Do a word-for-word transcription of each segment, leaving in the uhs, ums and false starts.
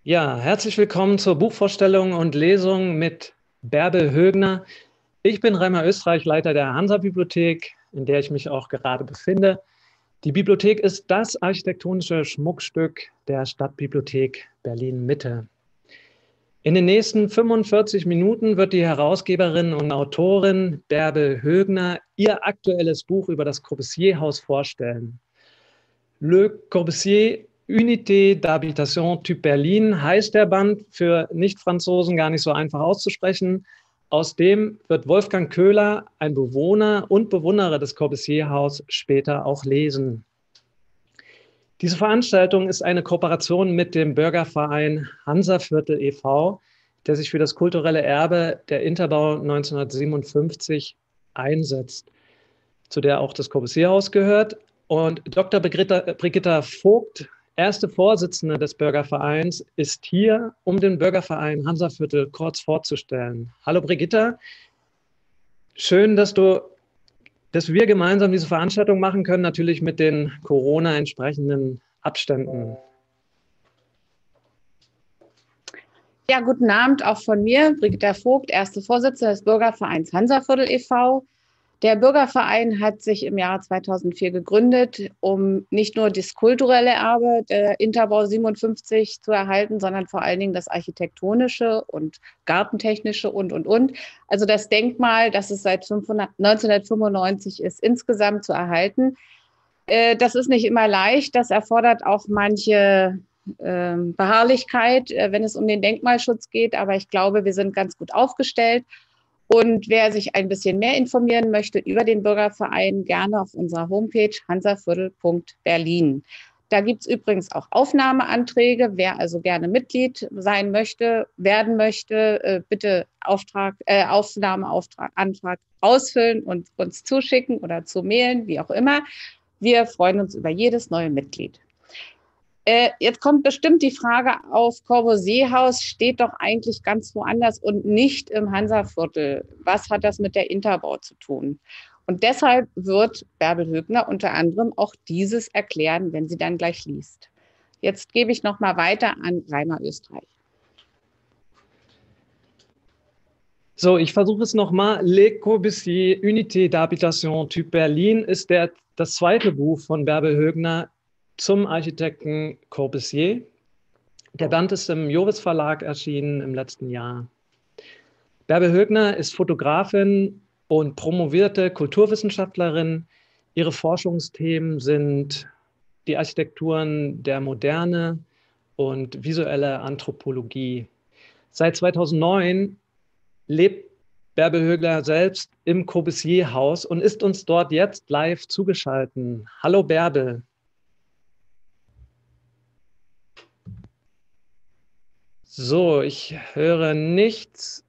Ja, herzlich willkommen zur Buchvorstellung und Lesung mit Bärbel Högner. Ich bin Reimer Österreich, Leiter der Hansa-Bibliothek, in der ich mich auch gerade befinde. Die Bibliothek ist das architektonische Schmuckstück der Stadtbibliothek Berlin-Mitte. In den nächsten fünfundvierzig Minuten wird die Herausgeberin und Autorin Bärbel Högner ihr aktuelles Buch über das Corbusier-Haus vorstellen. Le Corbusier Unité d'Habitation Type Berlin heißt der Band, für Nicht-Franzosen gar nicht so einfach auszusprechen. Aus dem wird Wolfgang Köhler, ein Bewohner und Bewunderer des Corbusier-Haus, später auch lesen. Diese Veranstaltung ist eine Kooperation mit dem Bürgerverein Hansaviertel e V, der sich für das kulturelle Erbe der Interbau neunzehnhundertsiebenundfünfzig einsetzt, zu der auch das Corbusier-Haus gehört. Und Doktor Brigitta, Brigitta Vogt, erste Vorsitzende des Bürgervereins, ist hier, um den Bürgerverein Hansaviertel kurz vorzustellen. Hallo Brigitta, schön, dass du, dass wir gemeinsam diese Veranstaltung machen können, natürlich mit den Corona-entsprechenden Abständen. Ja, guten Abend auch von mir, Brigitta Vogt, erste Vorsitzende des Bürgervereins Hansaviertel e V Der Bürgerverein hat sich im Jahre zweitausendvier gegründet, um nicht nur das kulturelle Erbe der Interbau siebenundfünfzig zu erhalten, sondern vor allen Dingen das architektonische und gartentechnische und, und, und. Also das Denkmal, das es seit neunzehnhundertfünfundneunzig ist, insgesamt zu erhalten. Das ist nicht immer leicht. Das erfordert auch manche Beharrlichkeit, wenn es um den Denkmalschutz geht. Aber ich glaube, wir sind ganz gut aufgestellt. Und wer sich ein bisschen mehr informieren möchte über den Bürgerverein, gerne auf unserer Homepage hansaviertel punkt berlin. Da gibt es übrigens auch Aufnahmeanträge. Wer also gerne Mitglied sein möchte, werden möchte, bitte Auftrag, äh, Aufnahmeantrag ausfüllen und uns zuschicken oder zu mailen, wie auch immer. Wir freuen uns über jedes neue Mitglied. Äh, jetzt kommt bestimmt die Frage auf, Corbusier-Haus steht doch eigentlich ganz woanders und nicht im Hansaviertel. Was hat das mit der Interbau zu tun? Und deshalb wird Bärbel Högner unter anderem auch dieses erklären, wenn sie dann gleich liest. Jetzt gebe ich noch mal weiter an Reimer Österreich. So, ich versuche es nochmal. Le Corbusier Unité d'Habitation Type Berlin ist der, das zweite Buch von Bärbel Högner zum Architekten Corbusier. Der Band ist im Joris Verlag erschienen im letzten Jahr. Bärbel Högner ist Fotografin und promovierte Kulturwissenschaftlerin. Ihre Forschungsthemen sind die Architekturen der Moderne und visuelle Anthropologie. Seit zweitausendneun lebt Bärbel Högner selbst im Corbusier-Haus und ist uns dort jetzt live zugeschaltet. Hallo Bärbel. So, ich höre nichts.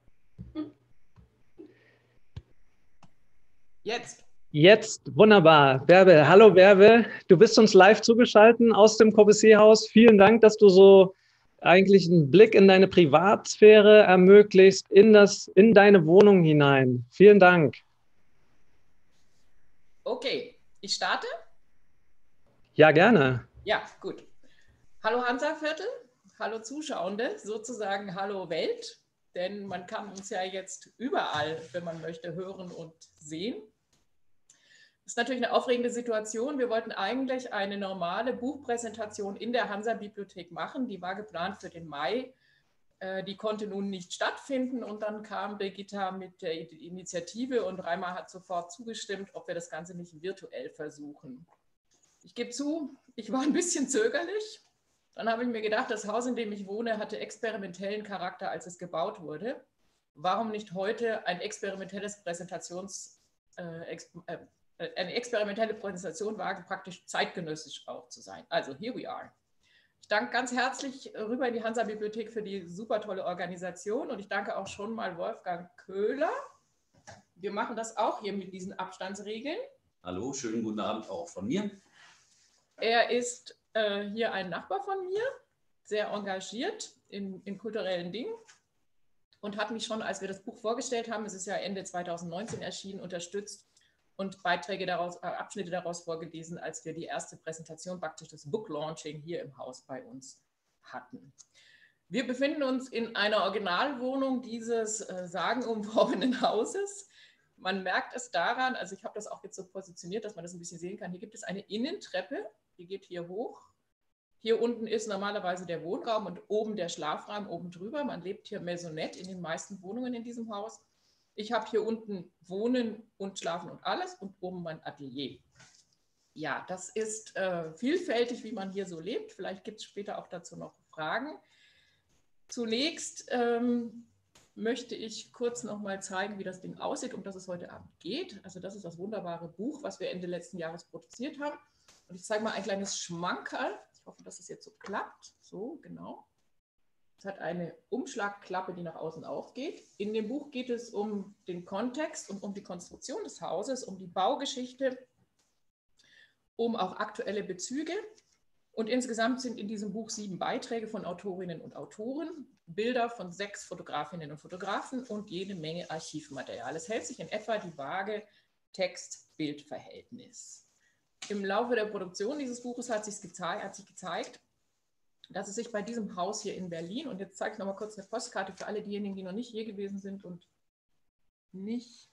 Jetzt. Jetzt, wunderbar. Bärbel, hallo Bärbel. Du bist uns live zugeschaltet aus dem Corbusier-Haus. Vielen Dank, dass du so eigentlich einen Blick in deine Privatsphäre ermöglicht, in, das, in deine Wohnung hinein. Vielen Dank. Okay, ich starte? Ja, gerne. Ja, gut. Hallo Hansaviertel. Hallo Zuschauende, sozusagen hallo Welt, denn man kann uns ja jetzt überall, wenn man möchte, hören und sehen. Das ist natürlich eine aufregende Situation. Wir wollten eigentlich eine normale Buchpräsentation in der Hansa-Bibliothek machen. Die war geplant für den Mai. Die konnte nun nicht stattfinden und dann kam Brigitta mit der Initiative und Reimer hat sofort zugestimmt, ob wir das Ganze nicht virtuell versuchen. Ich gebe zu, ich war ein bisschen zögerlich. Dann habe ich mir gedacht, das Haus, in dem ich wohne, hatte experimentellen Charakter, als es gebaut wurde. Warum nicht heute ein experimentelles Präsentations, äh, exp äh, eine experimentelle Präsentation wagen, praktisch zeitgenössisch auch zu sein? Also, here we are. Ich danke ganz herzlich rüber in die Hansa-Bibliothek für die super tolle Organisation und ich danke auch schon mal Wolfgang Köhler. Wir machen das auch hier mit diesen Abstandsregeln. Hallo, schönen guten Abend auch von mir. Er ist hier ein Nachbar von mir, sehr engagiert in, in kulturellen Dingen und hat mich schon, als wir das Buch vorgestellt haben, es ist ja Ende zweitausendneunzehn erschienen, unterstützt und Beiträge daraus, äh, Abschnitte daraus vorgelesen, als wir die erste Präsentation, praktisch das Book Launching hier im Haus bei uns hatten. Wir befinden uns in einer Originalwohnung dieses äh, sagenumwobenen Hauses. Man merkt es daran, also ich habe das auch jetzt so positioniert, dass man das ein bisschen sehen kann. Hier gibt es eine Innentreppe, die geht hier hoch. Hier unten ist normalerweise der Wohnraum und oben der Schlafraum oben drüber. Man lebt hier Maisonette in den meisten Wohnungen in diesem Haus. Ich habe hier unten Wohnen und Schlafen und alles und oben mein Atelier. Ja, das ist äh, vielfältig, wie man hier so lebt. Vielleicht gibt es später auch dazu noch Fragen. Zunächst ähm, möchte ich kurz noch mal zeigen, wie das Ding aussieht, um das es heute Abend geht. Also das ist das wunderbare Buch, was wir Ende letzten Jahres produziert haben. Und ich zeige mal ein kleines Schmankerl. Ich hoffe, dass es jetzt so klappt. So, genau. Es hat eine Umschlagklappe, die nach außen aufgeht. In dem Buch geht es um den Kontext und um die Konstruktion des Hauses, um die Baugeschichte, um auch aktuelle Bezüge. Und insgesamt sind in diesem Buch sieben Beiträge von Autorinnen und Autoren, Bilder von sechs Fotografinnen und Fotografen und jede Menge Archivmaterial. Es hält sich in etwa die Waage Text-Bild-Verhältnis. Im Laufe der Produktion dieses Buches hat sich, gezeigt, hat sich gezeigt, dass es sich bei diesem Haus hier in Berlin, und jetzt zeige ich noch mal kurz eine Postkarte für alle diejenigen, die noch nicht hier gewesen sind und nicht,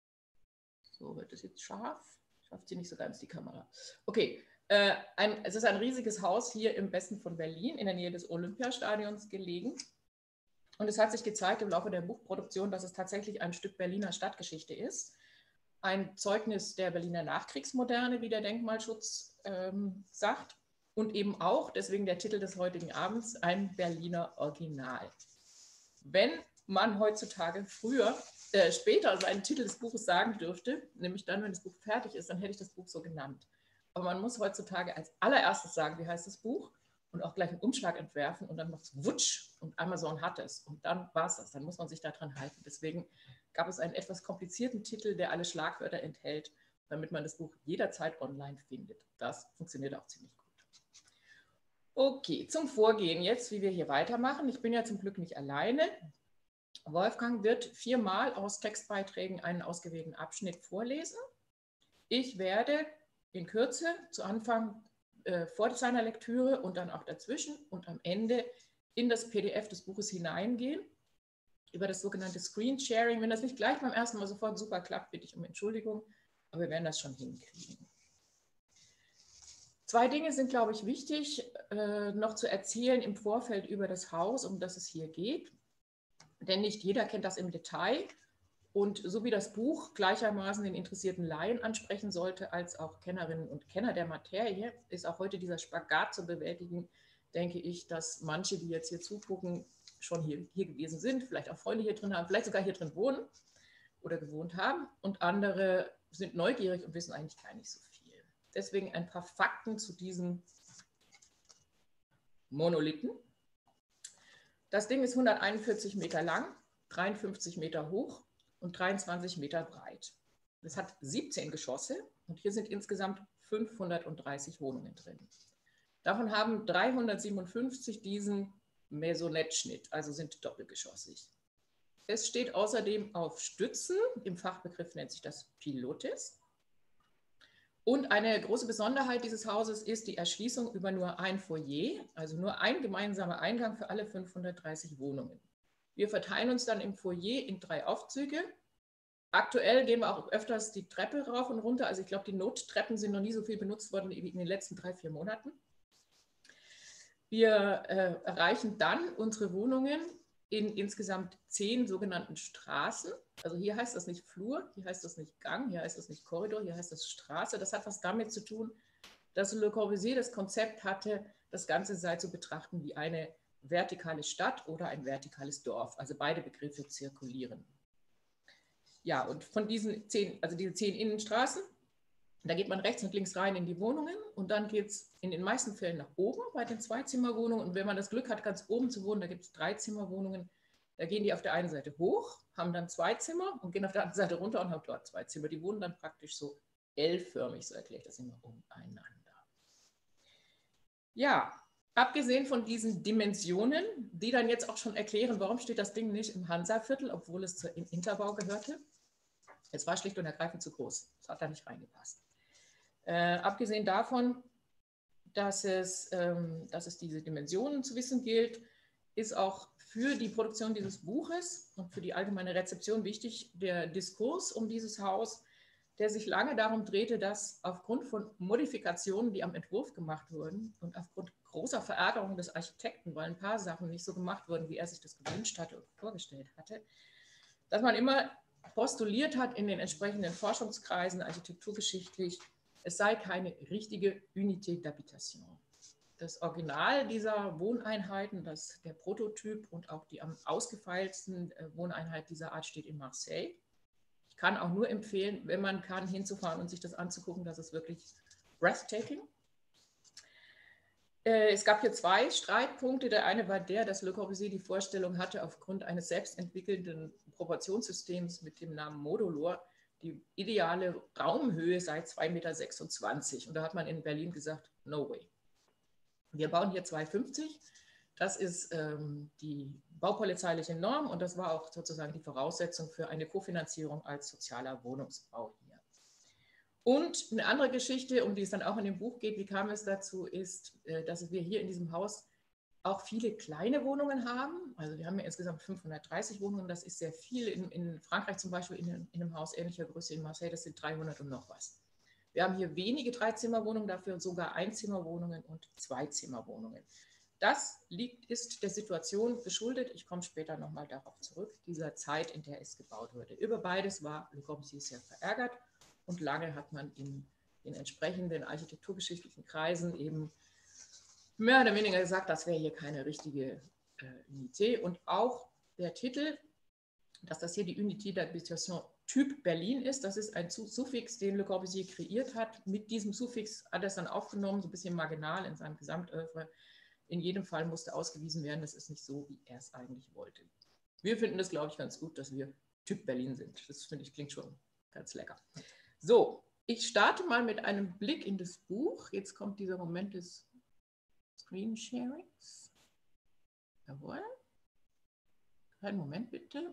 so wird es jetzt scharf, schafft sie nicht so ganz die Kamera. Okay, äh, ein, es ist ein riesiges Haus hier im Westen von Berlin, in der Nähe des Olympiastadions gelegen. Und es hat sich gezeigt im Laufe der Buchproduktion, dass es tatsächlich ein Stück Berliner Stadtgeschichte ist. Ein Zeugnis der Berliner Nachkriegsmoderne, wie der Denkmalschutz ähm, sagt. Und eben auch, deswegen der Titel des heutigen Abends, ein Berliner Original. Wenn man heutzutage früher, äh, später seinen Titel des Buches sagen dürfte, nämlich dann, wenn das Buch fertig ist, dann hätte ich das Buch so genannt. Aber man muss heutzutage als allererstes sagen, wie heißt das Buch, und auch gleich einen Umschlag entwerfen und dann macht es wutsch und Amazon hat es. Und dann war es das, dann muss man sich daran halten. Deswegen gab es einen etwas komplizierten Titel, der alle Schlagwörter enthält, damit man das Buch jederzeit online findet. Das funktioniert auch ziemlich gut. Okay, zum Vorgehen jetzt, wie wir hier weitermachen. Ich bin ja zum Glück nicht alleine. Wolfgang wird viermal aus Textbeiträgen einen ausgewählten Abschnitt vorlesen. Ich werde in Kürze zu Anfang äh, vor seiner Lektüre und dann auch dazwischen und am Ende in das P D F des Buches hineingehen, über das sogenannte Screen Sharing. Wenn das nicht gleich beim ersten Mal sofort super klappt, bitte ich um Entschuldigung, aber wir werden das schon hinkriegen. Zwei Dinge sind, glaube ich, wichtig, äh, noch zu erzählen im Vorfeld über das Haus, um das es hier geht. Denn nicht jeder kennt das im Detail. Und so wie das Buch gleichermaßen den interessierten Laien ansprechen sollte, als auch Kennerinnen und Kenner der Materie, ist auch heute dieser Spagat zu bewältigen, denke ich, dass manche, die jetzt hier zugucken, schon hier, hier gewesen sind, vielleicht auch Freunde hier drin haben, vielleicht sogar hier drin wohnen oder gewohnt haben. Und andere sind neugierig und wissen eigentlich gar nicht so viel. Deswegen ein paar Fakten zu diesem Monolithen. Das Ding ist hunderteinundvierzig Meter lang, dreiundfünfzig Meter hoch und dreiundzwanzig Meter breit. Es hat siebzehn Geschosse und hier sind insgesamt fünfhundertdreißig Wohnungen drin. Davon haben dreihundertsiebenundfünfzig diesen Maisonette-Schnitt, also sind doppelgeschossig. Es steht außerdem auf Stützen, im Fachbegriff nennt sich das Pilotis. Und eine große Besonderheit dieses Hauses ist die Erschließung über nur ein Foyer, also nur ein gemeinsamer Eingang für alle fünfhundertdreißig Wohnungen. Wir verteilen uns dann im Foyer in drei Aufzüge. Aktuell gehen wir auch öfters die Treppe rauf und runter. Also ich glaube, die Nottreppen sind noch nie so viel benutzt worden wie in den letzten drei, vier Monaten. Wir äh, erreichen dann unsere Wohnungen in insgesamt zehn sogenannten Straßen. Also hier heißt das nicht Flur, hier heißt das nicht Gang, hier heißt das nicht Korridor, hier heißt das Straße. Das hat was damit zu tun, dass Le Corbusier das Konzept hatte, das Ganze sei zu betrachten wie eine vertikale Stadt oder ein vertikales Dorf. Also beide Begriffe zirkulieren. Ja, und von diesen zehn, also diese zehn Innenstraßen, da geht man rechts und links rein in die Wohnungen und dann geht es in den meisten Fällen nach oben bei den Zweizimmerwohnungen. Und wenn man das Glück hat, ganz oben zu wohnen, da gibt es Dreizimmerwohnungen. Da gehen die auf der einen Seite hoch, haben dann zwei Zimmer und gehen auf der anderen Seite runter und haben dort zwei Zimmer. Die wohnen dann praktisch so L-förmig, so erkläre ich das immer, umeinander. Ja, abgesehen von diesen Dimensionen, die dann jetzt auch schon erklären, warum steht das Ding nicht im Hansaviertel, obwohl es im Interbau gehörte. Es war schlicht und ergreifend zu groß. Es hat da nicht reingepasst. Äh, abgesehen davon, dass es, ähm, dass es diese Dimensionen zu wissen gilt, ist auch für die Produktion dieses Buches und für die allgemeine Rezeption wichtig, der Diskurs um dieses Haus, der sich lange darum drehte, dass aufgrund von Modifikationen, die am Entwurf gemacht wurden und aufgrund großer Verärgerung des Architekten, weil ein paar Sachen nicht so gemacht wurden, wie er sich das gewünscht hatte und vorgestellt hatte, dass man immer postuliert hat in den entsprechenden Forschungskreisen, architekturgeschichtlich, es sei keine richtige Unité d'habitation. Das Original dieser Wohneinheiten, das, der Prototyp und auch die am ausgefeilsten Wohneinheit dieser Art steht in Marseille. Ich kann auch nur empfehlen, wenn man kann, hinzufahren und sich das anzugucken, das ist wirklich breathtaking. Es gab hier zwei Streitpunkte. Der eine war der, dass Le Corbusier die Vorstellung hatte, aufgrund eines selbstentwickelnden Proportionssystems mit dem Namen Modulor, die ideale Raumhöhe sei zwei Komma sechsundzwanzig Meter. Und da hat man in Berlin gesagt, no way. Wir bauen hier zwei Komma fünfzig. Das ist ähm, die baupolizeiliche Norm und das war auch sozusagen die Voraussetzung für eine Kofinanzierung als sozialer Wohnungsbau hier. Und eine andere Geschichte, um die es dann auch in dem Buch geht, wie kam es dazu, ist, dass wir hier in diesem Haus auch viele kleine Wohnungen haben. Also wir haben ja insgesamt fünfhundertdreißig Wohnungen, das ist sehr viel. In, in Frankreich zum Beispiel in, in einem Haus ähnlicher Größe in Marseille, das sind dreihundert und noch was. Wir haben hier wenige Dreizimmerwohnungen, dafür sogar Einzimmerwohnungen und Zweizimmerwohnungen. Das liegt, ist der Situation geschuldet, ich komme später nochmal darauf zurück, dieser Zeit, in der es gebaut wurde. Über beides war Le Corbusier sehr verärgert. Und lange hat man in den entsprechenden architekturgeschichtlichen Kreisen eben mehr oder weniger gesagt, das wäre hier keine richtige äh, Unité. Und auch der Titel, dass das hier die Unité d'habitation Typ Berlin ist, das ist ein Suffix, den Le Corbusier kreiert hat. Mit diesem Suffix hat er es dann aufgenommen, so ein bisschen marginal in seinem Gesamtœuvre. In jedem Fall musste ausgewiesen werden, das ist nicht so, wie er es eigentlich wollte. Wir finden das, glaube ich, ganz gut, dass wir Typ Berlin sind. Das finde ich klingt schon ganz lecker. So, ich starte mal mit einem Blick in das Buch. Jetzt kommt dieser Moment des Screensharings. Jawohl. Einen Moment bitte.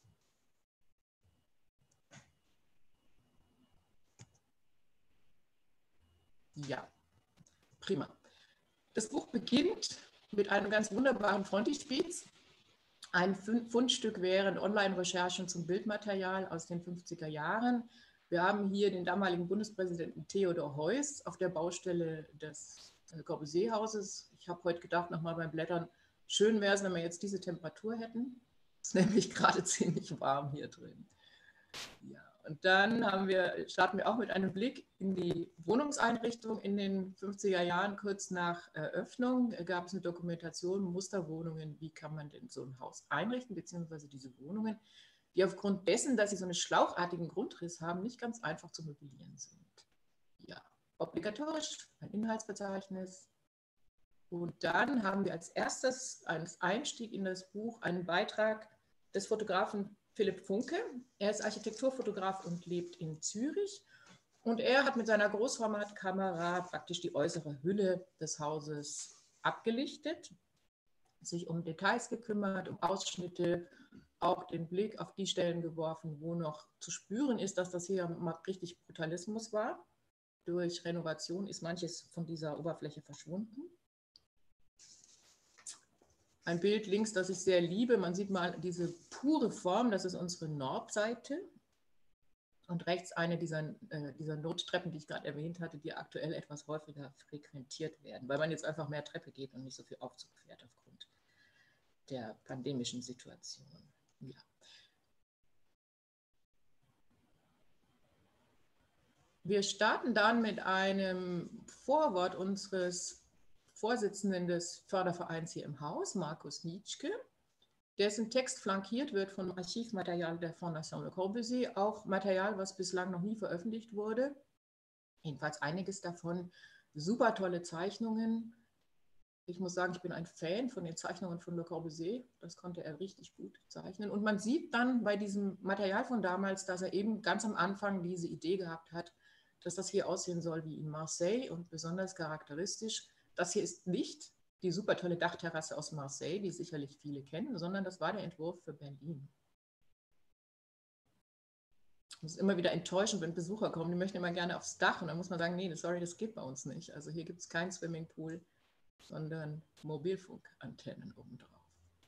Ja, prima. Das Buch beginnt mit einem ganz wunderbaren Frontispiz. Ein Fundstück wären Online-Recherchen zum Bildmaterial aus den fünfziger Jahren. Wir haben hier den damaligen Bundespräsidenten Theodor Heuss auf der Baustelle des Corbusier-Hauses. Ich habe heute gedacht, nochmal beim Blättern, schön wäre es, wenn wir jetzt diese Temperatur hätten. Es ist nämlich gerade ziemlich warm hier drin. Ja, und dann haben wir, starten wir auch mit einem Blick in die Wohnungseinrichtung in den fünfziger Jahren. Kurz nach Eröffnung gab es eine Dokumentation, Musterwohnungen, wie kann man denn so ein Haus einrichten, beziehungsweise diese Wohnungen, die aufgrund dessen, dass sie so einen schlauchartigen Grundriss haben, nicht ganz einfach zu möblieren sind. Ja, obligatorisch ein Inhaltsverzeichnis. Und dann haben wir als erstes als Einstieg in das Buch einen Beitrag des Fotografen Philipp Funke. Er ist Architekturfotograf und lebt in Zürich. Und er hat mit seiner Großformatkamera praktisch die äußere Hülle des Hauses abgelichtet, sich um Details gekümmert, um Ausschnitte, auch den Blick auf die Stellen geworfen, wo noch zu spüren ist, dass das hier mal richtig Brutalismus war. Durch Renovation ist manches von dieser Oberfläche verschwunden. Ein Bild links, das ich sehr liebe, man sieht mal diese pure Form, das ist unsere Nordseite. Und rechts eine dieser, äh, dieser Nottreppen, die ich gerade erwähnt hatte, die aktuell etwas häufiger frequentiert werden, weil man jetzt einfach mehr Treppe geht und nicht so viel Aufzug fährt aufgrund der pandemischen Situation. Ja. Wir starten dann mit einem Vorwort unseres Vorsitzenden des Fördervereins hier im Haus, Markus Nitschke, dessen Text flankiert wird von Archivmaterial der Fondation Le Corbusier, auch Material, was bislang noch nie veröffentlicht wurde. Jedenfalls einiges davon, super tolle Zeichnungen. Ich muss sagen, ich bin ein Fan von den Zeichnungen von Le Corbusier. Das konnte er richtig gut zeichnen. Und man sieht dann bei diesem Material von damals, dass er eben ganz am Anfang diese Idee gehabt hat, dass das hier aussehen soll wie in Marseille und besonders charakteristisch. Das hier ist nicht die super tolle Dachterrasse aus Marseille, die sicherlich viele kennen, sondern das war der Entwurf für Berlin. Es ist immer wieder enttäuschend, wenn Besucher kommen, die möchten immer gerne aufs Dach und dann muss man sagen, nee, sorry, das geht bei uns nicht. Also hier gibt es keinen Swimmingpool, sondern Mobilfunkantennen obendrauf.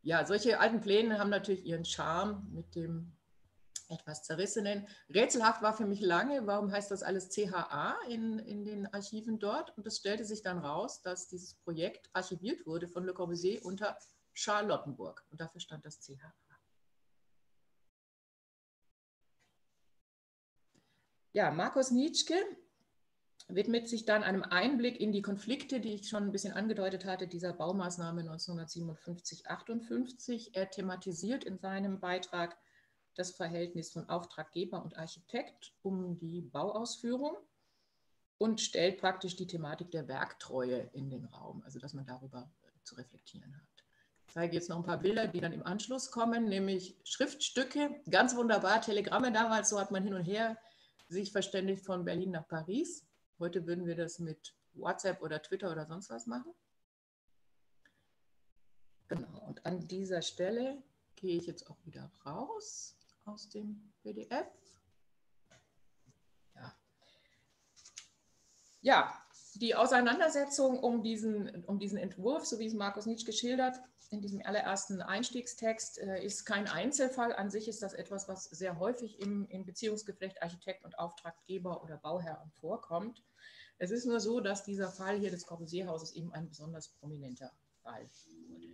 ja, solche alten Pläne haben natürlich ihren Charme mit dem etwas zerrissenen. Rätselhaft war für mich lange, warum heißt das alles C H A in, in den Archiven dort? Und es stellte sich dann raus, dass dieses Projekt archiviert wurde von Le Corbusier unter Charlottenburg. Und dafür stand das C H A. Ja, Markus Nitschke widmet sich dann einem Einblick in die Konflikte, die ich schon ein bisschen angedeutet hatte, dieser Baumaßnahme neunzehnhundertsiebenundfünfzig achtundfünfzig. Er thematisiert in seinem Beitrag das Verhältnis von Auftraggeber und Architekt um die Bauausführung und stellt praktisch die Thematik der Werktreue in den Raum, also dass man darüber zu reflektieren hat. Ich zeige jetzt noch ein paar Bilder, die dann im Anschluss kommen, nämlich Schriftstücke, ganz wunderbar, Telegramme damals, so hat man hin und her sich verständigt von Berlin nach Paris. Heute würden wir das mit WhatsApp oder Twitter oder sonst was machen. Genau, und an dieser Stelle gehe ich jetzt auch wieder raus aus dem P D F. Ja, ja, die Auseinandersetzung um diesen, um diesen Entwurf, so wie es Markus Nitschke schildert, in diesem allerersten Einstiegstext, äh, ist kein Einzelfall. An sich ist das etwas, was sehr häufig im, im Beziehungsgeflecht Architekt und Auftraggeber oder Bauherren vorkommt. Es ist nur so, dass dieser Fall hier des Corbusier-Hauses eben ein besonders prominenter Fall wurde.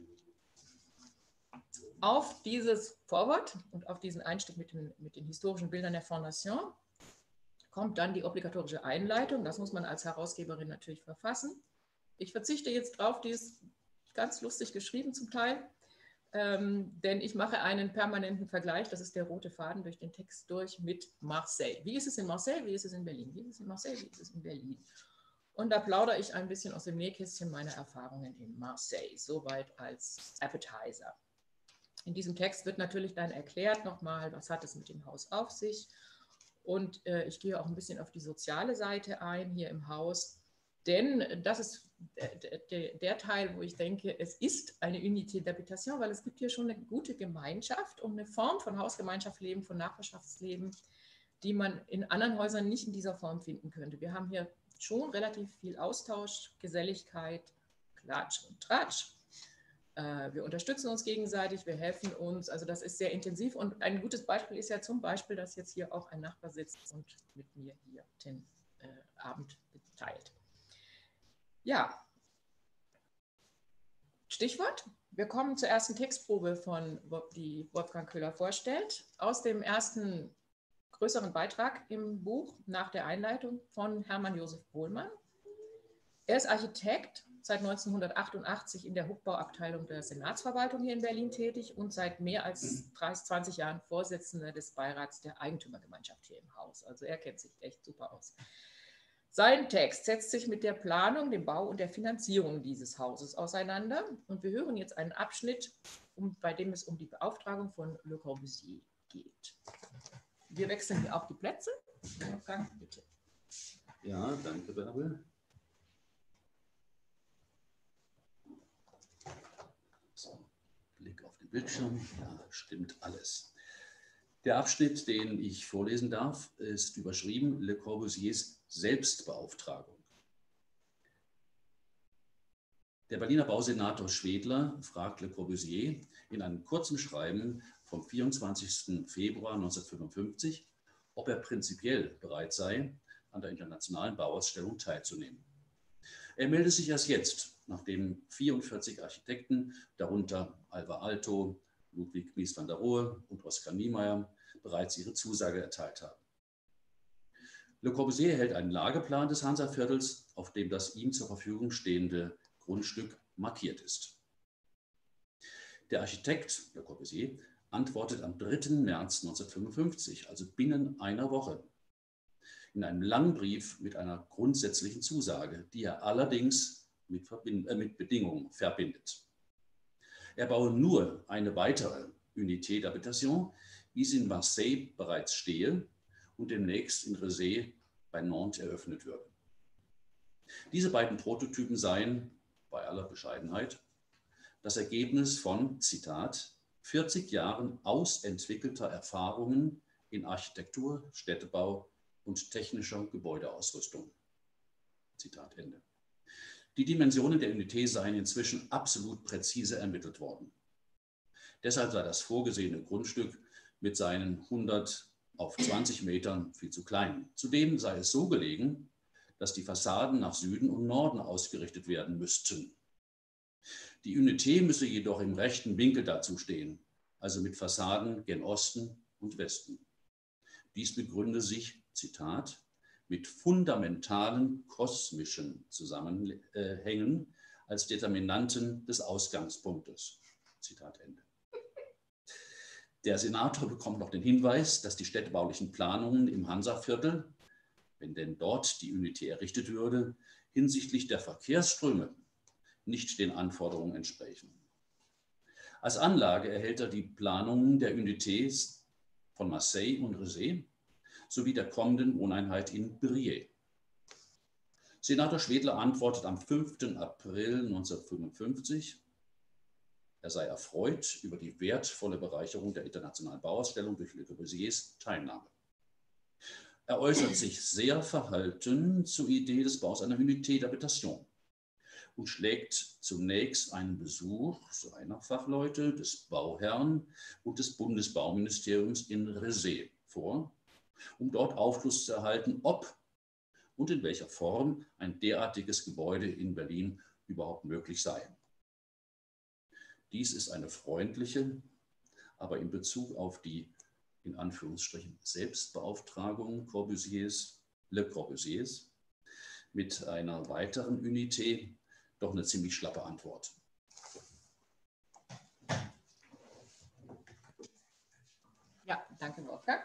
Auf dieses Vorwort und auf diesen Einstieg mit den, mit den historischen Bildern der Fondation kommt dann die obligatorische Einleitung. Das muss man als Herausgeberin natürlich verfassen. Ich verzichte jetzt drauf, die ist ganz lustig geschrieben zum Teil, ähm, denn ich mache einen permanenten Vergleich, das ist der rote Faden durch den Text durch, mit Marseille. Wie ist es in Marseille, wie ist es in Berlin? Wie ist es in Marseille, wie ist es in Berlin? Und da plaudere ich ein bisschen aus dem Nähkästchen meiner Erfahrungen in Marseille, soweit als Appetizer. In diesem Text wird natürlich dann erklärt nochmal, was hat es mit dem Haus auf sich. Und äh, ich gehe auch ein bisschen auf die soziale Seite ein hier im Haus. Denn das ist der, der, der Teil, wo ich denke, es ist eine Unité d'habitation, weil es gibt hier schon eine gute Gemeinschaft und eine Form von Hausgemeinschaftsleben, von Nachbarschaftsleben, die man in anderen Häusern nicht in dieser Form finden könnte. Wir haben hier schon relativ viel Austausch, Geselligkeit, Klatsch und Tratsch. Wir unterstützen uns gegenseitig, wir helfen uns, also das ist sehr intensiv und ein gutes Beispiel ist ja zum Beispiel, dass jetzt hier auch ein Nachbar sitzt und mit mir hier den äh, Abend teilt. Ja, Stichwort, wir kommen zur ersten Textprobe, von die Wolfgang Köhler vorstellt, aus dem ersten größeren Beitrag im Buch nach der Einleitung von Hermann Josef Bohlmann. Er ist Architekt, seit neunzehnhundertachtundachtzig in der Hochbauabteilung der Senatsverwaltung hier in Berlin tätig und seit mehr als dreißig, zwanzig Jahren Vorsitzender des Beirats der Eigentümergemeinschaft hier im Haus. Also er kennt sich echt super aus. Sein Text setzt sich mit der Planung, dem Bau und der Finanzierung dieses Hauses auseinander. Und wir hören jetzt einen Abschnitt, um, bei dem es um die Beauftragung von Le Corbusier geht. Wir wechseln hier auch die Plätze. Wolfgang, bitte. Ja, danke, Bärbel. So, Blick auf den Bildschirm, ja, stimmt alles. Der Abschnitt, den ich vorlesen darf, ist überschrieben Le Corbusiers Selbstbeauftragung. Der Berliner Bausenator Schwedler fragt Le Corbusier in einem kurzen Schreiben vom vierundzwanzigsten Februar neunzehnhundertfünfundfünfzig, ob er prinzipiell bereit sei, an der internationalen Bauausstellung teilzunehmen. Er meldet sich erst jetzt, nachdem vierundvierzig Architekten, darunter Alvar Aalto, Ludwig Mies van der Rohe und Oskar Niemeyer, bereits ihre Zusage erteilt haben. Le Corbusier erhält einen Lageplan des Hansaviertels, auf dem das ihm zur Verfügung stehende Grundstück markiert ist. Der Architekt Le Corbusier antwortet am dritten März neunzehnhundertfünfundfünfzig, also binnen einer Woche, in einem langen Brief mit einer grundsätzlichen Zusage, die er allerdings mit, Verbind äh, mit Bedingungen verbindet. Er baue nur eine weitere Unité d'habitation, wie sie in Marseille bereits stehe und demnächst in Rezé bei Nantes eröffnet würde. Diese beiden Prototypen seien, bei aller Bescheidenheit, das Ergebnis von, Zitat, vierzig Jahren ausentwickelter Erfahrungen in Architektur, Städtebau und technischer Gebäudeausrüstung. Zitat Ende. Die Dimensionen der Unité seien inzwischen absolut präzise ermittelt worden. Deshalb sei das vorgesehene Grundstück mit seinen hundert auf zwanzig Metern viel zu klein. Zudem sei es so gelegen, dass die Fassaden nach Süden und Norden ausgerichtet werden müssten. Die Unité müsse jedoch im rechten Winkel dazu stehen, also mit Fassaden gen Osten und Westen. Dies begründe sich, Zitat, mit fundamentalen kosmischen Zusammenhängen als Determinanten des Ausgangspunktes. Zitat Ende. Der Senator bekommt noch den Hinweis, dass die städtebaulichen Planungen im Hansaviertel, wenn denn dort die Unité errichtet würde, hinsichtlich der Verkehrsströme nicht den Anforderungen entsprechen. Als Anlage erhält er die Planungen der Unités von Marseille und Rezé sowie der kommenden Wohneinheit in Briey. Senator Schwedler antwortet am fünften April neunzehnhundertfünfundfünfzig, er sei erfreut über die wertvolle Bereicherung der internationalen Bauausstellung durch Le Corbusiers Teilnahme. Er äußert sich sehr verhalten zur Idee des Baus einer Unité d'Habitation und schlägt zunächst einen Besuch seiner Fachleute, des Bauherrn und des Bundesbauministeriums in Rezé vor, um dort Aufschluss zu erhalten, ob und in welcher Form ein derartiges Gebäude in Berlin überhaupt möglich sei. Dies ist eine freundliche, aber in Bezug auf die in Anführungsstrichen Selbstbeauftragung Corbusiers, Le Corbusiers, mit einer weiteren Unité doch eine ziemlich schlappe Antwort. Ja, danke Wolfgang.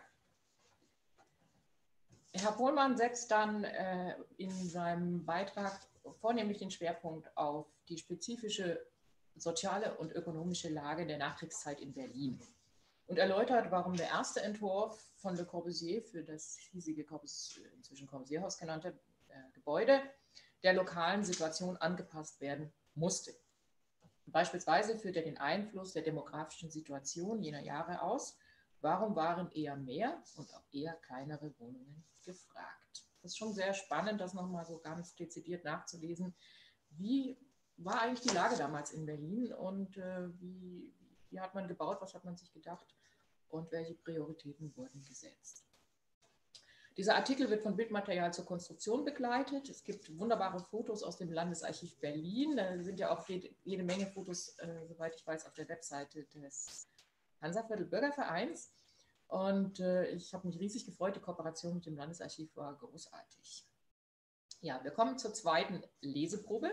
Herr Pohlmann setzt dann äh, in seinem Beitrag vornehmlich den Schwerpunkt auf die spezifische soziale und ökonomische Lage der Nachkriegszeit in Berlin und erläutert, warum der erste Entwurf von Le Corbusier für das hiesige Corbusier, inzwischen Corbusier-Haus genannte äh, Gebäude der lokalen Situation angepasst werden musste. Beispielsweise führt er den Einfluss der demografischen Situation jener Jahre aus. Warum waren eher mehr und auch eher kleinere Wohnungen gefragt? Das ist schon sehr spannend, das nochmal so ganz dezidiert nachzulesen. Wie war eigentlich die Lage damals in Berlin und äh, wie, wie hat man gebaut, was hat man sich gedacht und welche Prioritäten wurden gesetzt? Dieser Artikel wird von Bildmaterial zur Konstruktion begleitet. Es gibt wunderbare Fotos aus dem Landesarchiv Berlin. Da sind ja auch jede, jede Menge Fotos, äh, soweit ich weiß, auf der Webseite des Hansaviertel Bürgervereins. Und äh, ich habe mich riesig gefreut. Die Kooperation mit dem Landesarchiv war großartig. Ja, wir kommen zur zweiten Leseprobe.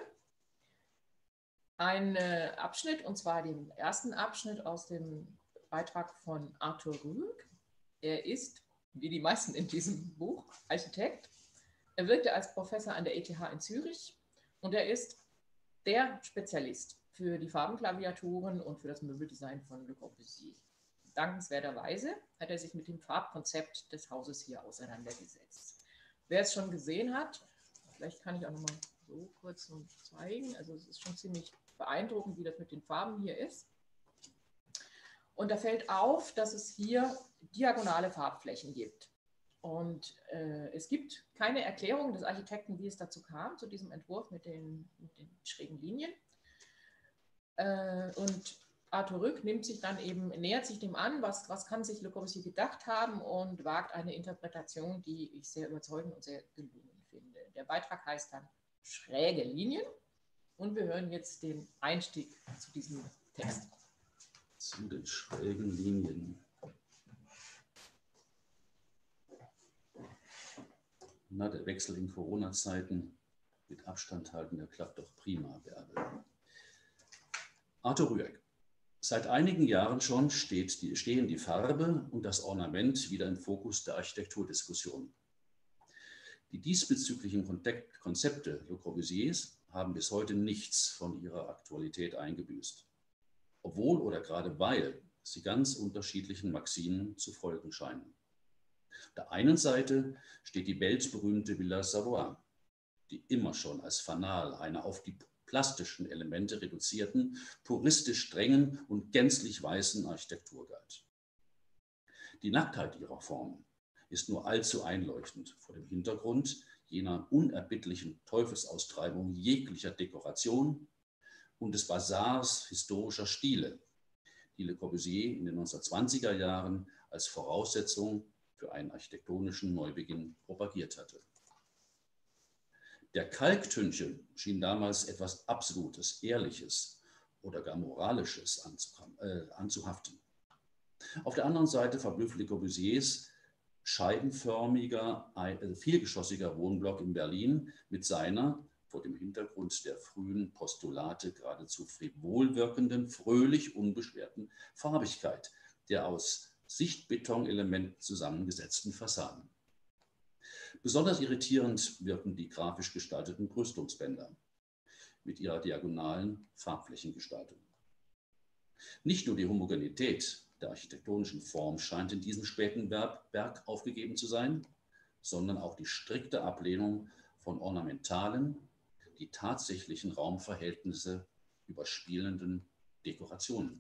Ein äh, Abschnitt, und zwar den ersten Abschnitt aus dem Beitrag von Arthur Rüegg. Er ist, wie die meisten in diesem Buch, Architekt. Er wirkte als Professor an der E T H in Zürich und er ist der Spezialist für die Farbenklaviaturen und für das Möbeldesign von Le Corbusier. Dankenswerterweise hat er sich mit dem Farbkonzept des Hauses hier auseinandergesetzt. Wer es schon gesehen hat, vielleicht kann ich auch noch mal so kurz zeigen. Also es ist schon ziemlich beeindruckend, wie das mit den Farben hier ist. Und da fällt auf, dass es hier diagonale Farbflächen gibt. Und äh, es gibt keine Erklärung des Architekten, wie es dazu kam, zu diesem Entwurf mit den, mit den schrägen Linien. Äh, und Arthur Rüegg nimmt sich dann eben, nähert sich dem an, was, was kann sich Le Corbusier gedacht haben und wagt eine Interpretation, die ich sehr überzeugend und sehr gelungen finde. Der Beitrag heißt dann Schräge Linien und wir hören jetzt den Einstieg zu diesem Text. Zu den schrägen Linien. Na, der Wechsel in Corona-Zeiten mit Abstand halten, der klappt doch prima, Bärbel. Arthur Rüegg. Seit einigen Jahren schon steht die, stehen die Farbe und das Ornament wieder im Fokus der Architekturdiskussion. Die diesbezüglichen Konzepte Le Corbusiers haben bis heute nichts von ihrer Aktualität eingebüßt. Obwohl oder gerade weil sie ganz unterschiedlichen Maximen zu folgen scheinen. Auf der einen Seite steht die weltberühmte Villa Savoye, die immer schon als Fanal einer auf die plastischen Elemente reduzierten, puristisch strengen und gänzlich weißen Architektur galt. Die Nacktheit ihrer Form ist nur allzu einleuchtend vor dem Hintergrund jener unerbittlichen Teufelsaustreibung jeglicher Dekoration und des Basars historischer Stile, die Le Corbusier in den neunzehnhundertzwanziger Jahren als Voraussetzung für einen architektonischen Neubeginn propagiert hatte. Der Kalktünche schien damals etwas Absolutes, Ehrliches oder gar Moralisches anzuhaften. Auf der anderen Seite verblüfft Le Corbusiers scheibenförmiger, vielgeschossiger Wohnblock in Berlin mit seiner, vor dem Hintergrund der frühen Postulate geradezu frivol wirkenden, fröhlich unbeschwerten Farbigkeit der aus Sichtbetonelementen zusammengesetzten Fassaden. Besonders irritierend wirken die grafisch gestalteten Brüstungsbänder mit ihrer diagonalen Farbflächengestaltung. Nicht nur die Homogenität der architektonischen Form scheint in diesem späten Werk aufgegeben zu sein, sondern auch die strikte Ablehnung von ornamentalen, die tatsächlichen Raumverhältnisse überspielenden Dekorationen.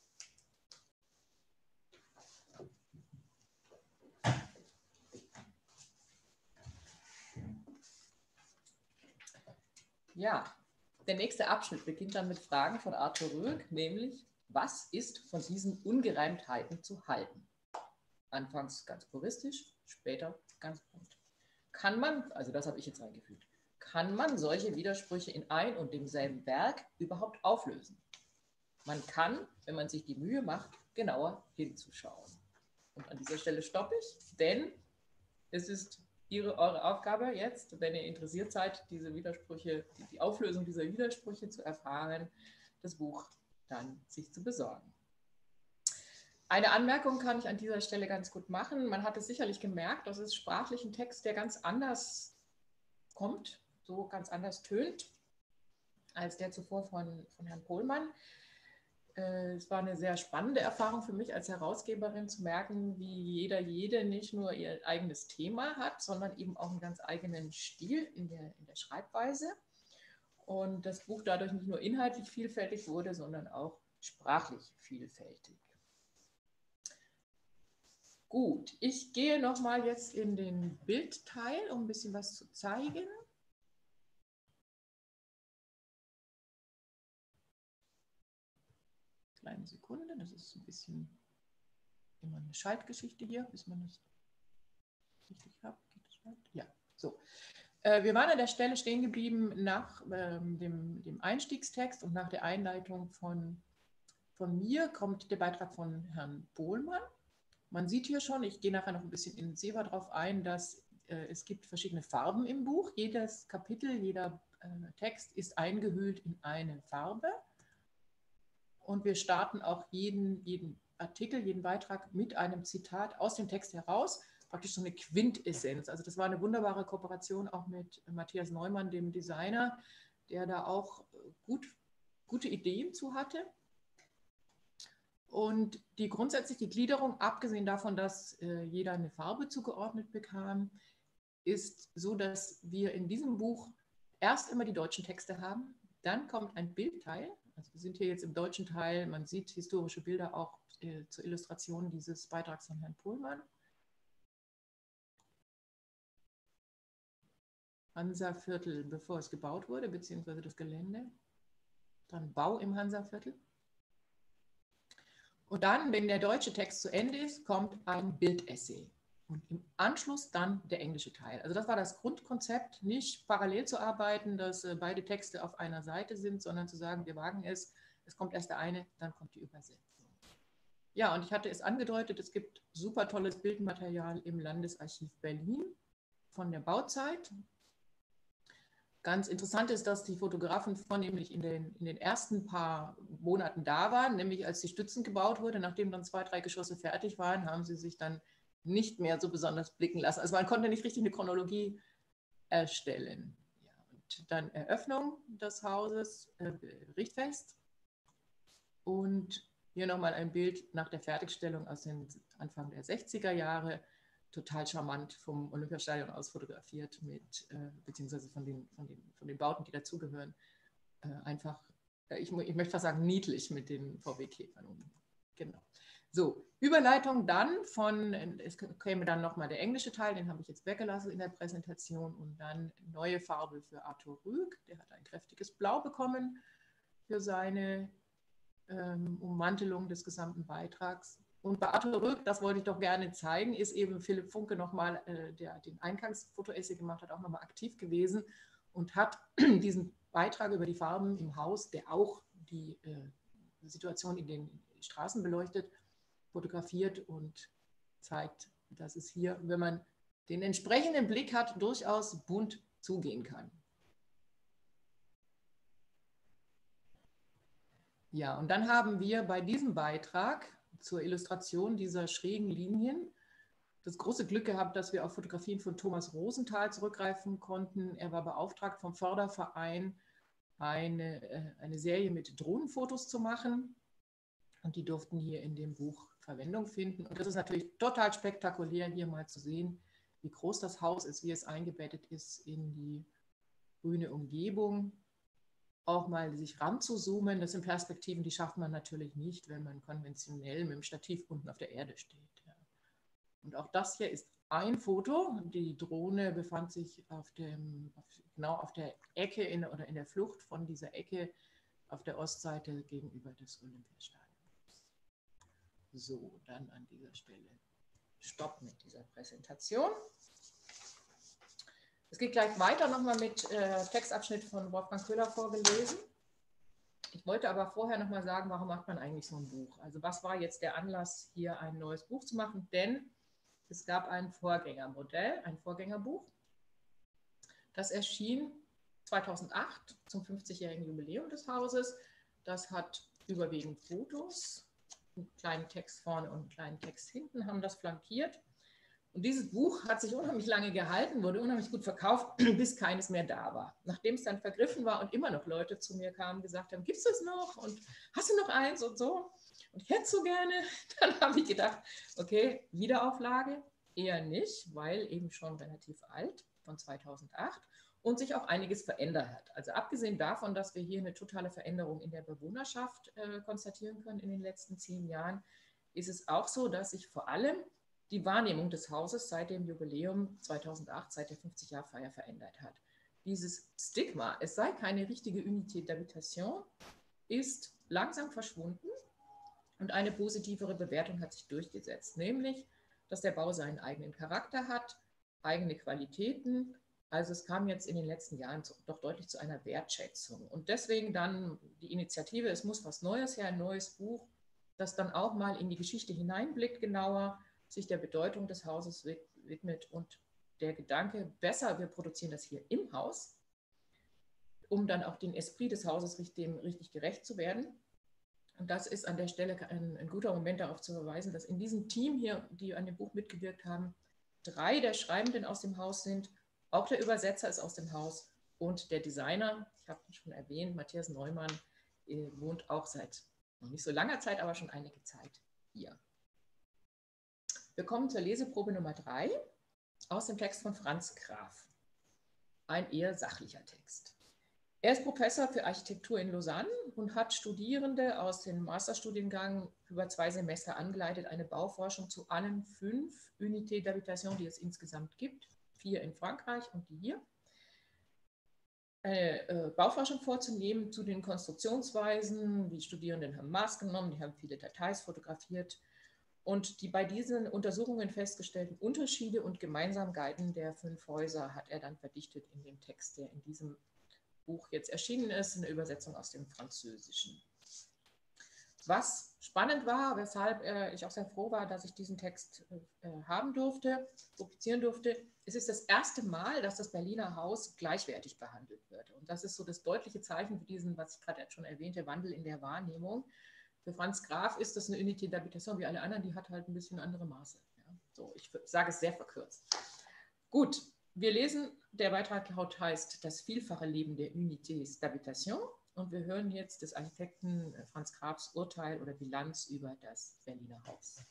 Ja, der nächste Abschnitt beginnt dann mit Fragen von Arthur Röeg, nämlich: Was ist von diesen Ungereimtheiten zu halten? Anfangs ganz puristisch, später ganz bunt. Kann man, also das habe ich jetzt reingefügt, kann man solche Widersprüche in ein und demselben Werk überhaupt auflösen? Man kann, wenn man sich die Mühe macht, genauer hinzuschauen. Und an dieser Stelle stoppe ich, denn es ist Ihre, eure Aufgabe jetzt, wenn ihr interessiert seid, diese Widersprüche, die, die Auflösung dieser Widersprüche zu erfahren, das Buch dann sich zu besorgen. Eine Anmerkung kann ich an dieser Stelle ganz gut machen. Man hat es sicherlich gemerkt, das ist sprachlich ein Text, der ganz anders kommt, so ganz anders tönt, als der zuvor von, von Herrn Pohlmann. Es war eine sehr spannende Erfahrung für mich als Herausgeberin zu merken, wie jeder, jede nicht nur ihr eigenes Thema hat, sondern eben auch einen ganz eigenen Stil in der, in der Schreibweise. Und das Buch dadurch nicht nur inhaltlich vielfältig wurde, sondern auch sprachlich vielfältig. Gut, ich gehe nochmal jetzt in den Bildteil, um ein bisschen was zu zeigen. Kleine Sekunde, das ist ein bisschen immer eine Schaltgeschichte hier, bis man das richtig hat. Geht das weit? Ja, so. Äh, wir waren an der Stelle stehen geblieben nach ähm, dem, dem Einstiegstext und nach der Einleitung von, von mir kommt der Beitrag von Herrn Pohlmann. Man sieht hier schon, ich gehe nachher noch ein bisschen intensiver darauf ein, dass äh, es gibt verschiedene Farben im Buch. Jedes Kapitel, jeder äh, Text ist eingehüllt in eine Farbe. Und wir starten auch jeden, jeden Artikel, jeden Beitrag mit einem Zitat aus dem Text heraus, praktisch so eine Quintessenz. Also das war eine wunderbare Kooperation auch mit Matthias Neumann, dem Designer, der da auch gut, gute Ideen zu hatte. Und die grundsätzlich die Gliederung, abgesehen davon, dass äh, jeder eine Farbe zugeordnet bekam, ist so, dass wir in diesem Buch erst immer die deutschen Texte haben, dann kommt ein Bildteil. Also wir sind hier jetzt im deutschen Teil, man sieht historische Bilder auch äh, zur Illustration dieses Beitrags von Herrn Pohlmann. Hansaviertel, bevor es gebaut wurde, beziehungsweise das Gelände. Dann Bau im Hansaviertel. Und dann, wenn der deutsche Text zu Ende ist, kommt ein Bildessay. Und im Anschluss dann der englische Teil. Also das war das Grundkonzept, nicht parallel zu arbeiten, dass äh, beide Texte auf einer Seite sind, sondern zu sagen, wir wagen es, es kommt erst der eine, dann kommt die Übersetzung. Ja, und ich hatte es angedeutet, es gibt super tolles Bildmaterial im Landesarchiv Berlin von der Bauzeit. Ganz interessant ist, dass die Fotografen vornehmlich in den, in den ersten paar Monaten da waren, nämlich als die Stützen gebaut wurde, nachdem dann zwei, drei Geschosse fertig waren, haben sie sich dann nicht mehr so besonders blicken lassen. Also man konnte nicht richtig eine Chronologie erstellen. Ja, und dann Eröffnung des Hauses, äh, Richtfest. Und hier nochmal ein Bild nach der Fertigstellung aus den Anfang der sechziger Jahre. Total charmant vom Olympiastadion aus fotografiert, mit, äh, beziehungsweise von den, von, den, von den Bauten, die dazugehören. Äh, einfach, äh, ich, ich möchte fast sagen, niedlich mit den V W-Käfern. Genau. So, Überleitung dann von, es käme dann nochmal der englische Teil, den habe ich jetzt weggelassen in der Präsentation, und dann neue Farbe für Arthur Röeg. Der hat ein kräftiges Blau bekommen für seine ähm, Ummantelung des gesamten Beitrags. Und bei Arthur Röck, das wollte ich doch gerne zeigen, ist eben Philipp Funke nochmal, äh, der den Eingangsfoto-Essay gemacht hat, auch nochmal aktiv gewesen und hat diesen Beitrag über die Farben im Haus, der auch die äh, Situation in den Straßen beleuchtet, fotografiert und zeigt, dass es hier, wenn man den entsprechenden Blick hat, durchaus bunt zugehen kann. Ja, und dann haben wir bei diesem Beitrag zur Illustration dieser schrägen Linien das große Glück gehabt, dass wir auf Fotografien von Thomas Rosenthal zurückgreifen konnten. Er war beauftragt vom Förderverein, eine, eine Serie mit Drohnenfotos zu machen. Und die durften hier in dem Buch Verwendung finden. Und das ist natürlich total spektakulär, hier mal zu sehen, wie groß das Haus ist, wie es eingebettet ist in die grüne Umgebung. Auch mal sich ranzuzoomen, das sind Perspektiven, die schafft man natürlich nicht, wenn man konventionell mit dem Stativ unten auf der Erde steht. Ja. Und auch das hier ist ein Foto. Die Drohne befand sich auf dem, auf, genau auf der Ecke in, oder in der Flucht von dieser Ecke auf der Ostseite gegenüber des Olympiastadions. So, dann an dieser Stelle Stopp mit dieser Präsentation. Es geht gleich weiter nochmal mit äh, Textabschnitt von Wolfgang Köhler vorgelesen. Ich wollte aber vorher nochmal sagen, warum macht man eigentlich so ein Buch? Also was war jetzt der Anlass, hier ein neues Buch zu machen? Denn es gab ein Vorgängermodell, ein Vorgängerbuch. Das erschien zweitausendacht zum fünfzigjährigen Jubiläum des Hauses. Das hat überwiegend Fotos, einen kleinen Text vorne und einen kleinen Text hinten, haben das flankiert. Und dieses Buch hat sich unheimlich lange gehalten, wurde unheimlich gut verkauft, bis keines mehr da war. Nachdem es dann vergriffen war und immer noch Leute zu mir kamen und gesagt haben, gibt es das noch und hast du noch eins und so? Und ich hätte so gerne. Dann habe ich gedacht, okay, Wiederauflage eher nicht, weil eben schon relativ alt, von zweitausendacht, und sich auch einiges verändert hat. Also abgesehen davon, dass wir hier eine totale Veränderung in der Bewohnerschaft äh, konstatieren können in den letzten zehn Jahren, ist es auch so, dass sich vor allem die Wahrnehmung des Hauses seit dem Jubiläum zweitausendacht, seit der fünfzig-Jahr-Feier verändert hat. Dieses Stigma, es sei keine richtige Unité d'Habitation, ist langsam verschwunden und eine positivere Bewertung hat sich durchgesetzt, nämlich, dass der Bau seinen eigenen Charakter hat, eigene Qualitäten. Also es kam jetzt in den letzten Jahren doch deutlich zu einer Wertschätzung. Und deswegen dann die Initiative, es muss was Neues her, ein neues Buch, das dann auch mal in die Geschichte hineinblickt genauer, sich der Bedeutung des Hauses widmet und der Gedanke, besser, wir produzieren das hier im Haus, um dann auch den Esprit des Hauses dem richtig gerecht zu werden. Und das ist an der Stelle ein, ein guter Moment darauf zu verweisen, dass in diesem Team hier, die an dem Buch mitgewirkt haben, drei der Schreibenden aus dem Haus sind, auch der Übersetzer ist aus dem Haus und der Designer, ich habe ihn schon erwähnt, Matthias Neumann, wohnt auch seit noch nicht so langer Zeit, aber schon einige Zeit hier. Wir kommen zur Leseprobe Nummer drei aus dem Text von Franz Graf. Ein eher sachlicher Text. Er ist Professor für Architektur in Lausanne und hat Studierende aus dem Masterstudiengang über zwei Semester angeleitet, eine Bauforschung zu allen fünf Unités d'Habitation, die es insgesamt gibt, vier in Frankreich und die hier. Eine äh, Bauforschung vorzunehmen zu den Konstruktionsweisen. Die Studierenden haben Maß genommen, die haben viele Details fotografiert. Und die bei diesen Untersuchungen festgestellten Unterschiede und Gemeinsamkeiten der fünf Häuser hat er dann verdichtet in dem Text, der in diesem Buch jetzt erschienen ist, eine Übersetzung aus dem Französischen. Was spannend war, weshalb äh, ich auch sehr froh war, dass ich diesen Text äh, haben durfte, publizieren durfte, es ist das erste Mal, dass das Berliner Haus gleichwertig behandelt wird. Und das ist so das deutliche Zeichen für diesen, was ich gerade schon erwähnte, Wandel in der Wahrnehmung. Für Franz Graf ist das eine Unité d'Habitation wie alle anderen, die hat halt ein bisschen andere Maße. Ja, so, ich sage es sehr verkürzt. Gut, wir lesen, der Beitrag heißt Das vielfache Leben der Unités d'Habitation und wir hören jetzt des Architekten Franz Grafs Urteil oder Bilanz über das Berliner Haus.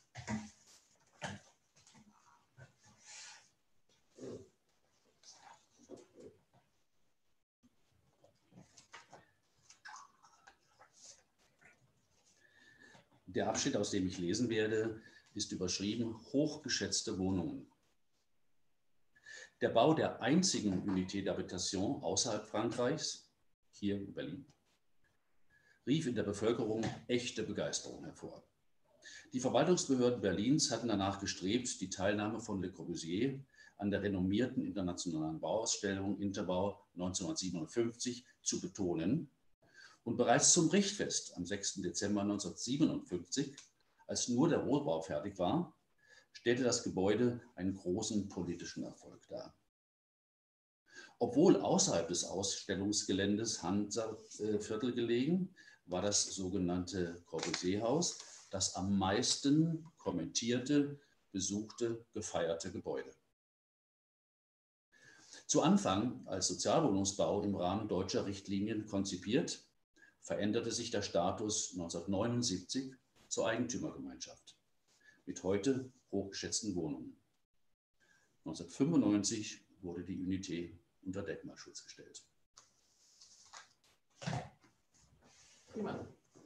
Der Abschnitt, aus dem ich lesen werde, ist überschrieben Hochgeschätzte Wohnungen. Der Bau der einzigen Unité d'Habitation außerhalb Frankreichs, hier in Berlin, rief in der Bevölkerung echte Begeisterung hervor. Die Verwaltungsbehörden Berlins hatten danach gestrebt, die Teilnahme von Le Corbusier an der renommierten internationalen Bauausstellung Interbau neunzehnhundertsiebenundfünfzig zu betonen. Und bereits zum Richtfest am sechsten Dezember neunzehnhundertsiebenundfünfzig, als nur der Rohbau fertig war, stellte das Gebäude einen großen politischen Erfolg dar. Obwohl außerhalb des Ausstellungsgeländes Hansa-Viertel gelegen, war das sogenannte Corbusier-Haus das am meisten kommentierte, besuchte, gefeierte Gebäude. Zu Anfang als Sozialwohnungsbau im Rahmen deutscher Richtlinien konzipiert, veränderte sich der Status neunzehnhundertneunundsiebzig zur Eigentümergemeinschaft mit heute hochgeschätzten Wohnungen. neunzehnhundertfünfundneunzig wurde die Unité unter Denkmalschutz gestellt. Prima.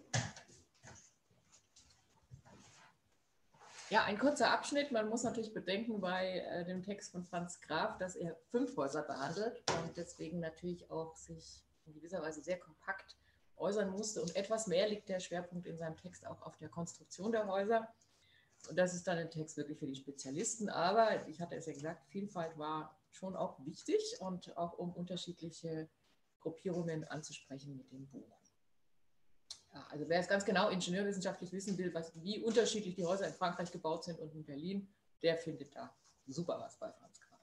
Ja, ein kurzer Abschnitt. Man muss natürlich bedenken bei äh, dem Text von Franz Graf, dass er fünf Häuser behandelt und deswegen natürlich auch sich in gewisser Weise sehr kompakt äußern musste. Und etwas mehr liegt der Schwerpunkt in seinem Text auch auf der Konstruktion der Häuser. Und das ist dann ein Text wirklich für die Spezialisten. Aber ich hatte es ja gesagt, Vielfalt war schon auch wichtig und auch um unterschiedliche Gruppierungen anzusprechen mit dem Buch. Ja, also wer es ganz genau ingenieurwissenschaftlich wissen will, was, wie unterschiedlich die Häuser in Frankreich gebaut sind und in Berlin, der findet da super was bei Franz Graf.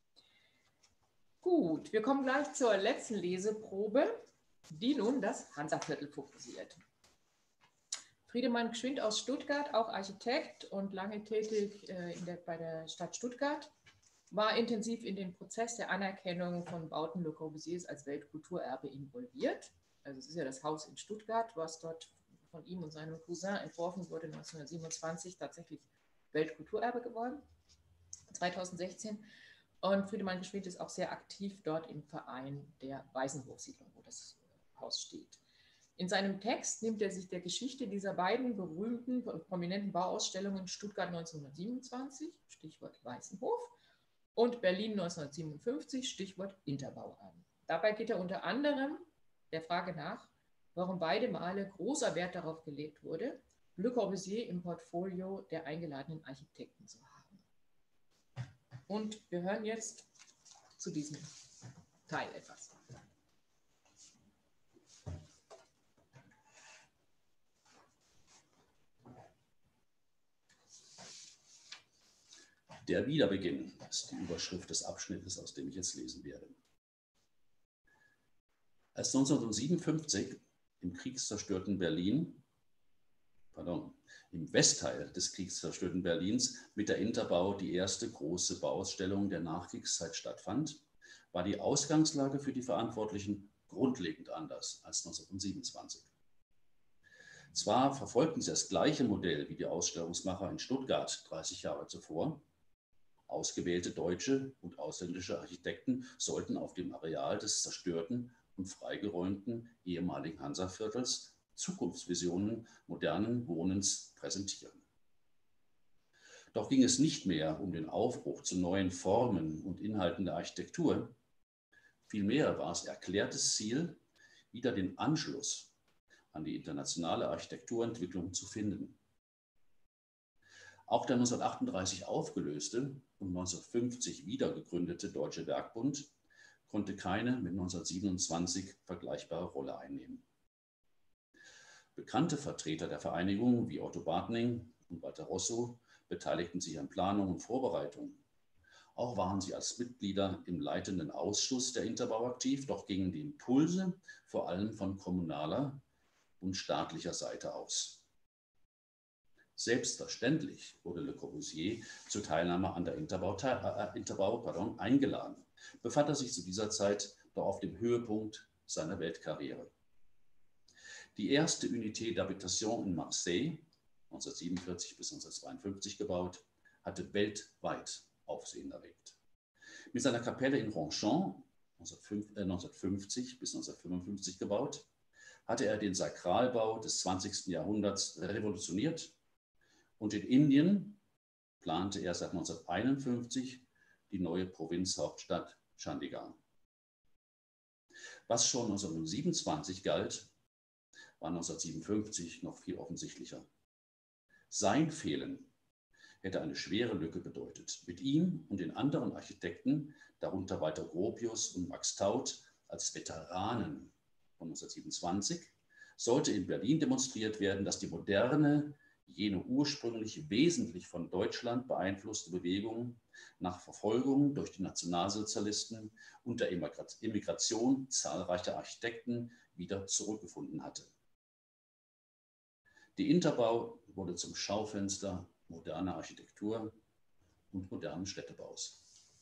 Gut, wir kommen gleich zur letzten Leseprobe, die nun das Hansa-Viertel fokussiert. Friedemann Gschwind aus Stuttgart, auch Architekt und lange tätig äh, in der, bei der Stadt Stuttgart, war intensiv in den Prozess der Anerkennung von Bauten Le Corbusiers als Weltkulturerbe involviert. Also es ist ja das Haus in Stuttgart, was dort von ihm und seinem Cousin entworfen wurde, neunzehnhundertsiebenundzwanzig tatsächlich Weltkulturerbe geworden, zweitausendsechzehn. Und Friedemann Gschwind ist auch sehr aktiv dort im Verein der Weißenhofsiedlung, wo das Haus steht. In seinem Text nimmt er sich der Geschichte dieser beiden berühmten und prominenten Bauausstellungen Stuttgart neunzehnhundertsiebenundzwanzig, Stichwort Weißenhof, und Berlin neunzehnhundertsiebenundfünfzig, Stichwort Interbau an. Dabei geht er unter anderem der Frage nach, warum beide Male großer Wert darauf gelegt wurde, Le Corbusier im Portfolio der eingeladenen Architekten zu haben. Und wir hören jetzt zu diesem Teil etwas. Der Wiederbeginn ist die Überschrift des Abschnittes, aus dem ich jetzt lesen werde. Als neunzehnhundertsiebenundfünfzig im kriegszerstörten Berlin, pardon, im Westteil des kriegszerstörten Berlins mit der Interbau die erste große Bauausstellung der Nachkriegszeit stattfand, war die Ausgangslage für die Verantwortlichen grundlegend anders als neunzehnhundertsiebenundzwanzig. Zwar verfolgten sie das gleiche Modell wie die Ausstellungsmacher in Stuttgart dreißig Jahre zuvor. Ausgewählte deutsche und ausländische Architekten sollten auf dem Areal des zerstörten und freigeräumten ehemaligen Hansa-Viertels Zukunftsvisionen modernen Wohnens präsentieren. Doch ging es nicht mehr um den Aufbruch zu neuen Formen und Inhalten der Architektur. Vielmehr war es erklärtes Ziel, wieder den Anschluss an die internationale Architekturentwicklung zu finden. Auch der neunzehnhundertachtunddreißig aufgelöste und neunzehnhundertfünfzig wiedergegründete Deutsche Werkbund konnte keine mit neunzehnhundertsiebenundzwanzig vergleichbare Rolle einnehmen. Bekannte Vertreter der Vereinigung wie Otto Bartning und Walter Rosso beteiligten sich an Planung und Vorbereitung. Auch waren sie als Mitglieder im leitenden Ausschuss der Interbau aktiv, doch gingen die Impulse vor allem von kommunaler und staatlicher Seite aus. Selbstverständlich wurde Le Corbusier zur Teilnahme an der Interbau, äh, Interbau pardon, eingeladen, befand er sich zu dieser Zeit doch auf dem Höhepunkt seiner Weltkarriere. Die erste Unité d'Habitation in Marseille, neunzehnhundertsiebenundvierzig bis neunzehnhundertzweiundfünfzig gebaut, hatte weltweit Aufsehen erregt. Mit seiner Kapelle in Ronchamp, neunzehnhundertfünfzig bis neunzehnhundertfünfundfünfzig gebaut, hatte er den Sakralbau des zwanzigsten Jahrhunderts revolutioniert und in Indien plante er seit neunzehnhunderteinundfünfzig die neue Provinzhauptstadt Chandigarh. Was schon neunzehnhundertsiebenundzwanzig galt, war neunzehnhundertsiebenundfünfzig noch viel offensichtlicher. Sein Fehlen hätte eine schwere Lücke bedeutet. Mit ihm und den anderen Architekten, darunter Walter Gropius und Max Taut, als Veteranen von neunzehnhundertsiebenundzwanzig, sollte in Berlin demonstriert werden, dass die moderne, jene ursprünglich wesentlich von Deutschland beeinflusste Bewegung nach Verfolgung durch die Nationalsozialisten und der Emigration zahlreicher Architekten wieder zurückgefunden hatte. Die Interbau wurde zum Schaufenster moderner Architektur und modernen Städtebaus.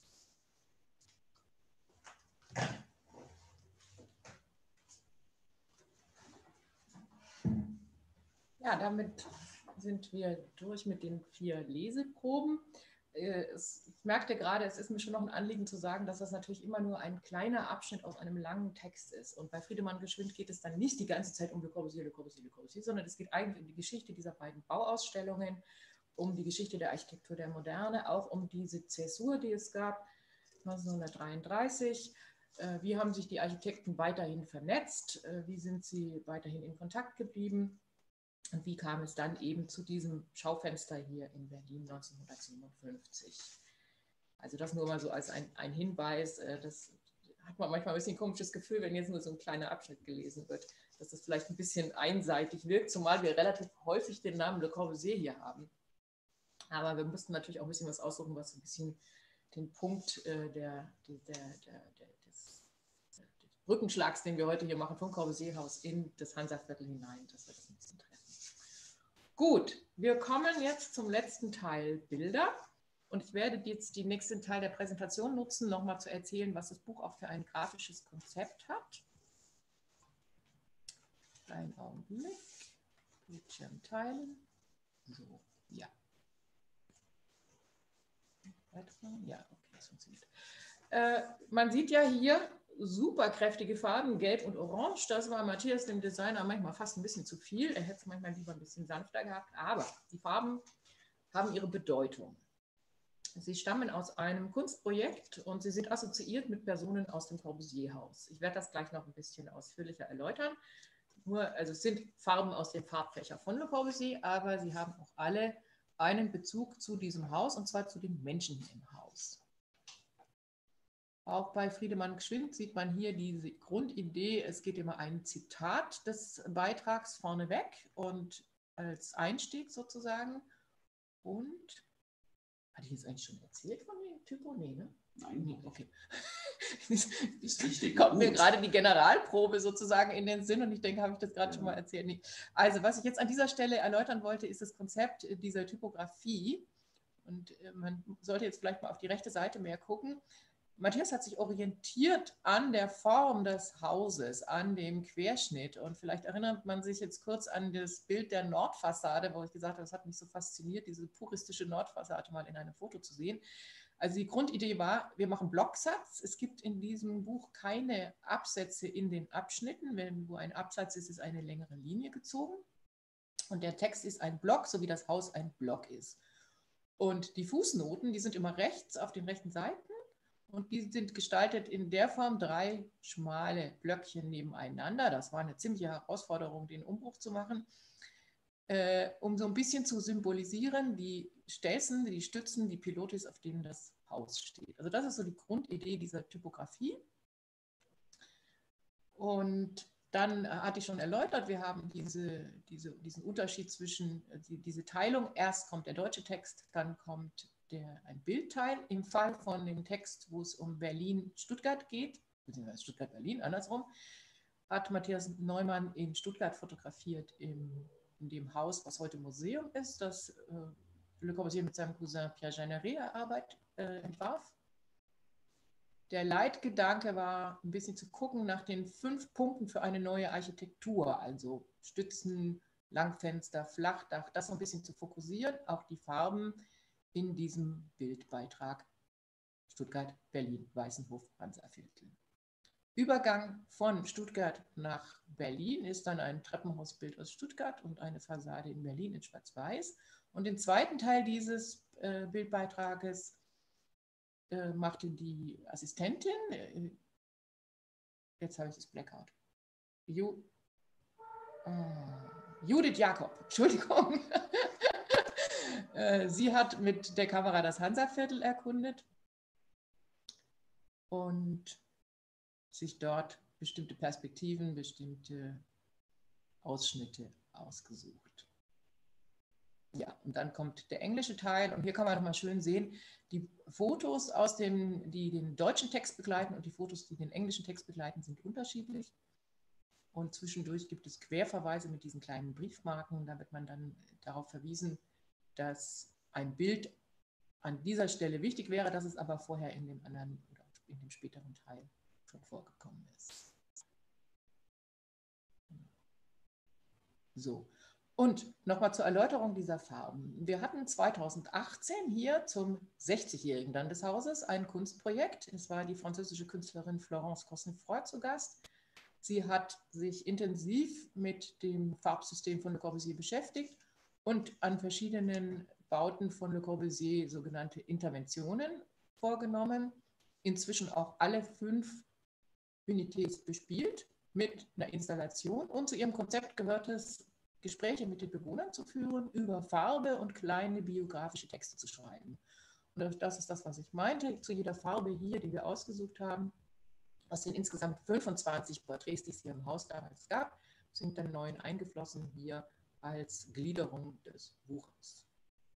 Ja, damit sind wir durch mit den vier Leseproben. Ich merkte gerade, es ist mir schon noch ein Anliegen zu sagen, dass das natürlich immer nur ein kleiner Abschnitt aus einem langen Text ist. Und bei Friedemann Geschwind geht es dann nicht die ganze Zeit um Le Corbusier, Le Corbusier, Le Corbusier, sondern es geht eigentlich um die Geschichte dieser beiden Bauausstellungen, um die Geschichte der Architektur der Moderne, auch um diese Zäsur, die es gab neunzehnhundertdreiunddreißig. Wie haben sich die Architekten weiterhin vernetzt? Wie sind sie weiterhin in Kontakt geblieben? Und wie kam es dann eben zu diesem Schaufenster hier in Berlin neunzehnhundertsiebenundfünfzig? Also das nur mal so als ein, ein Hinweis. Das hat man manchmal ein bisschen ein komisches Gefühl, wenn jetzt nur so ein kleiner Abschnitt gelesen wird, dass das vielleicht ein bisschen einseitig wirkt, zumal wir relativ häufig den Namen Le Corbusier hier haben. Aber wir müssten natürlich auch ein bisschen was aussuchen, was ein bisschen den Punkt äh, der, der, der, der, des, des Brückenschlags, den wir heute hier machen, vom Corbusierhaus in das Hansaviertel hinein, dass wir das ein bisschen treffen. Gut, wir kommen jetzt zum letzten Teil Bilder. Und ich werde jetzt den nächsten Teil der Präsentation nutzen, nochmal zu erzählen, was das Buch auch für ein grafisches Konzept hat. Einen Augenblick. Bildschirm teilen. So, ja. Ja, okay, das funktioniert. Äh, man sieht ja hier super kräftige Farben, gelb und orange. Das war Matthias, dem Designer, manchmal fast ein bisschen zu viel. Er hätte es manchmal lieber ein bisschen sanfter gehabt. Aber die Farben haben ihre Bedeutung. Sie stammen aus einem Kunstprojekt und sie sind assoziiert mit Personen aus dem Corbusierhaus. Ich werde das gleich noch ein bisschen ausführlicher erläutern. Nur, also es sind Farben aus dem Farbfächer von Le Corbusier, aber sie haben auch alle einen Bezug zu diesem Haus, und zwar zu den Menschen hier im Haus. Auch bei Friedemann Geschwind sieht man hier diese Grundidee. Es geht immer ein Zitat des Beitrags vorneweg und als Einstieg sozusagen. Und hatte ich jetzt eigentlich schon erzählt von dem Typo? Nee, ne? Nein. Nee, okay. Ist richtig. Kommt mir gerade die Generalprobe sozusagen in den Sinn und ich denke, habe ich das gerade Ja. schon mal erzählt. Nee. Also, was ich jetzt an dieser Stelle erläutern wollte, ist das Konzept dieser Typografie. Und man sollte jetzt vielleicht mal auf die rechte Seite mehr gucken. Matthias hat sich orientiert an der Form des Hauses, an dem Querschnitt. Und vielleicht erinnert man sich jetzt kurz an das Bild der Nordfassade, wo ich gesagt habe, das hat mich so fasziniert, diese puristische Nordfassade mal in einem Foto zu sehen. Also die Grundidee war, wir machen Blocksatz. Es gibt in diesem Buch keine Absätze in den Abschnitten. Wenn wo ein Absatz ist, ist eine längere Linie gezogen. Und der Text ist ein Block, so wie das Haus ein Block ist. Und die Fußnoten, die sind immer rechts auf den rechten Seiten. Und die sind gestaltet in der Form drei schmale Blöckchen nebeneinander. Das war eine ziemliche Herausforderung, den Umbruch zu machen, äh, um so ein bisschen zu symbolisieren, die Stelzen, die Stützen, die Pilotis, auf denen das Haus steht. Also das ist so die Grundidee dieser Typografie. Und dann hatte ich schon erläutert, wir haben diese, diese, diesen Unterschied zwischen, die, diese Teilung. Erst kommt der deutsche Text, dann kommt der, ein Bildteil. Im Fall von dem Text, wo es um Berlin-Stuttgart geht, beziehungsweise Stuttgart-Berlin, andersrum, hat Matthias Neumann in Stuttgart fotografiert, im, in dem Haus, was heute Museum ist, das äh, Le Corbusier mit seinem Cousin Pierre Jeanneret erarbeitet, äh, entwarf. Der Leitgedanke war, ein bisschen zu gucken nach den fünf Punkten für eine neue Architektur, also Stützen, Langfenster, Flachdach, das so ein bisschen zu fokussieren, auch die Farben in diesem Bildbeitrag Stuttgart, Berlin, Weißenhof, Hansaviertel. Übergang von Stuttgart nach Berlin ist dann ein Treppenhausbild aus Stuttgart und eine Fassade in Berlin in Schwarz-Weiß. Und den zweiten Teil dieses äh, Bildbeitrages äh, machte die Assistentin, äh, jetzt habe ich das Blackout, Ju, äh, Judith Jakob, Entschuldigung. äh, sie hat mit der Kamera das Hansaviertel erkundet und sich dort bestimmte Perspektiven, bestimmte Ausschnitte ausgesucht. Ja, und dann kommt der englische Teil und hier kann man nochmal schön sehen, die Fotos, aus dem, die den deutschen Text begleiten und die Fotos, die den englischen Text begleiten, sind unterschiedlich. Und zwischendurch gibt es Querverweise mit diesen kleinen Briefmarken. Da wird man dann darauf verwiesen, dass ein Bild an dieser Stelle wichtig wäre, dass es aber vorher in dem anderen oder in dem späteren Teil schon vorgekommen ist. So. Und nochmal zur Erläuterung dieser Farben. Wir hatten zweitausendachtzehn hier zum sechzigjährigen dann des Hauses ein Kunstprojekt. Es war die französische Künstlerin Florence Cosnefroy zu Gast. Sie hat sich intensiv mit dem Farbsystem von Le Corbusier beschäftigt und an verschiedenen Bauten von Le Corbusier sogenannte Interventionen vorgenommen. Inzwischen auch alle fünf Unités bespielt mit einer Installation. Und zu ihrem Konzept gehört es, Gespräche mit den Bewohnern zu führen, über Farbe und kleine biografische Texte zu schreiben. Und das ist das, was ich meinte. Zu jeder Farbe hier, die wir ausgesucht haben, aus den insgesamt fünfundzwanzig Porträts, die es hier im Haus damals gab, sind dann neun eingeflossen hier als Gliederung des Buches.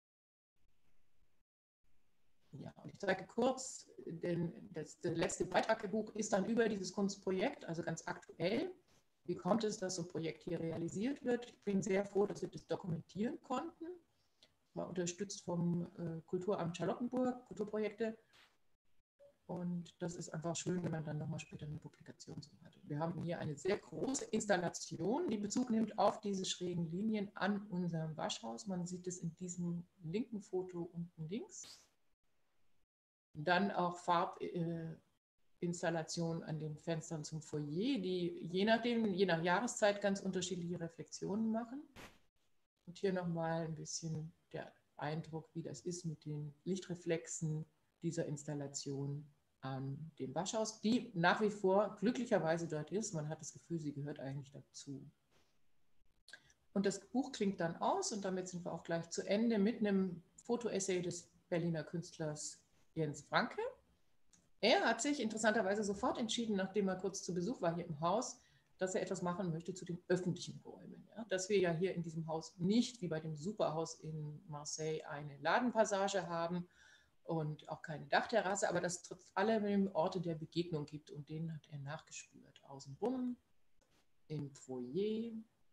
Ja, und ich zeige kurz, denn das, der letzte Beitrag im Buch ist dann über dieses Kunstprojekt, also ganz aktuell. Wie kommt es, dass so ein Projekt hier realisiert wird? Ich bin sehr froh, dass wir das dokumentieren konnten. War unterstützt vom äh, Kulturamt Charlottenburg, Kulturprojekte. Und das ist einfach schön, wenn man dann nochmal später eine Publikation so hat. Wir haben hier eine sehr große Installation, die Bezug nimmt auf diese schrägen Linien an unserem Waschhaus. Man sieht es in diesem linken Foto unten links. Dann auch Farbinstallationen äh, an den Fenstern zum Foyer, die je nachdem, je nach Jahreszeit ganz unterschiedliche Reflexionen machen. Und hier nochmal ein bisschen der Eindruck, wie das ist mit den Lichtreflexen dieser Installation an dem Waschhaus, die nach wie vor glücklicherweise dort ist. Man hat das Gefühl, sie gehört eigentlich dazu. Und das Buch klingt dann aus und damit sind wir auch gleich zu Ende mit einem Fotoessay des Berliner Künstlers Jens Franke. Er hat sich interessanterweise sofort entschieden, nachdem er kurz zu Besuch war hier im Haus, dass er etwas machen möchte zu den öffentlichen Räumen. Ja? Dass wir ja hier in diesem Haus nicht, wie bei dem Superhaus in Marseille, eine Ladenpassage haben und auch keine Dachterrasse, aber dass es trotz allem Orte der Begegnung gibt und denen hat er nachgespürt. Außenrum, im Foyer,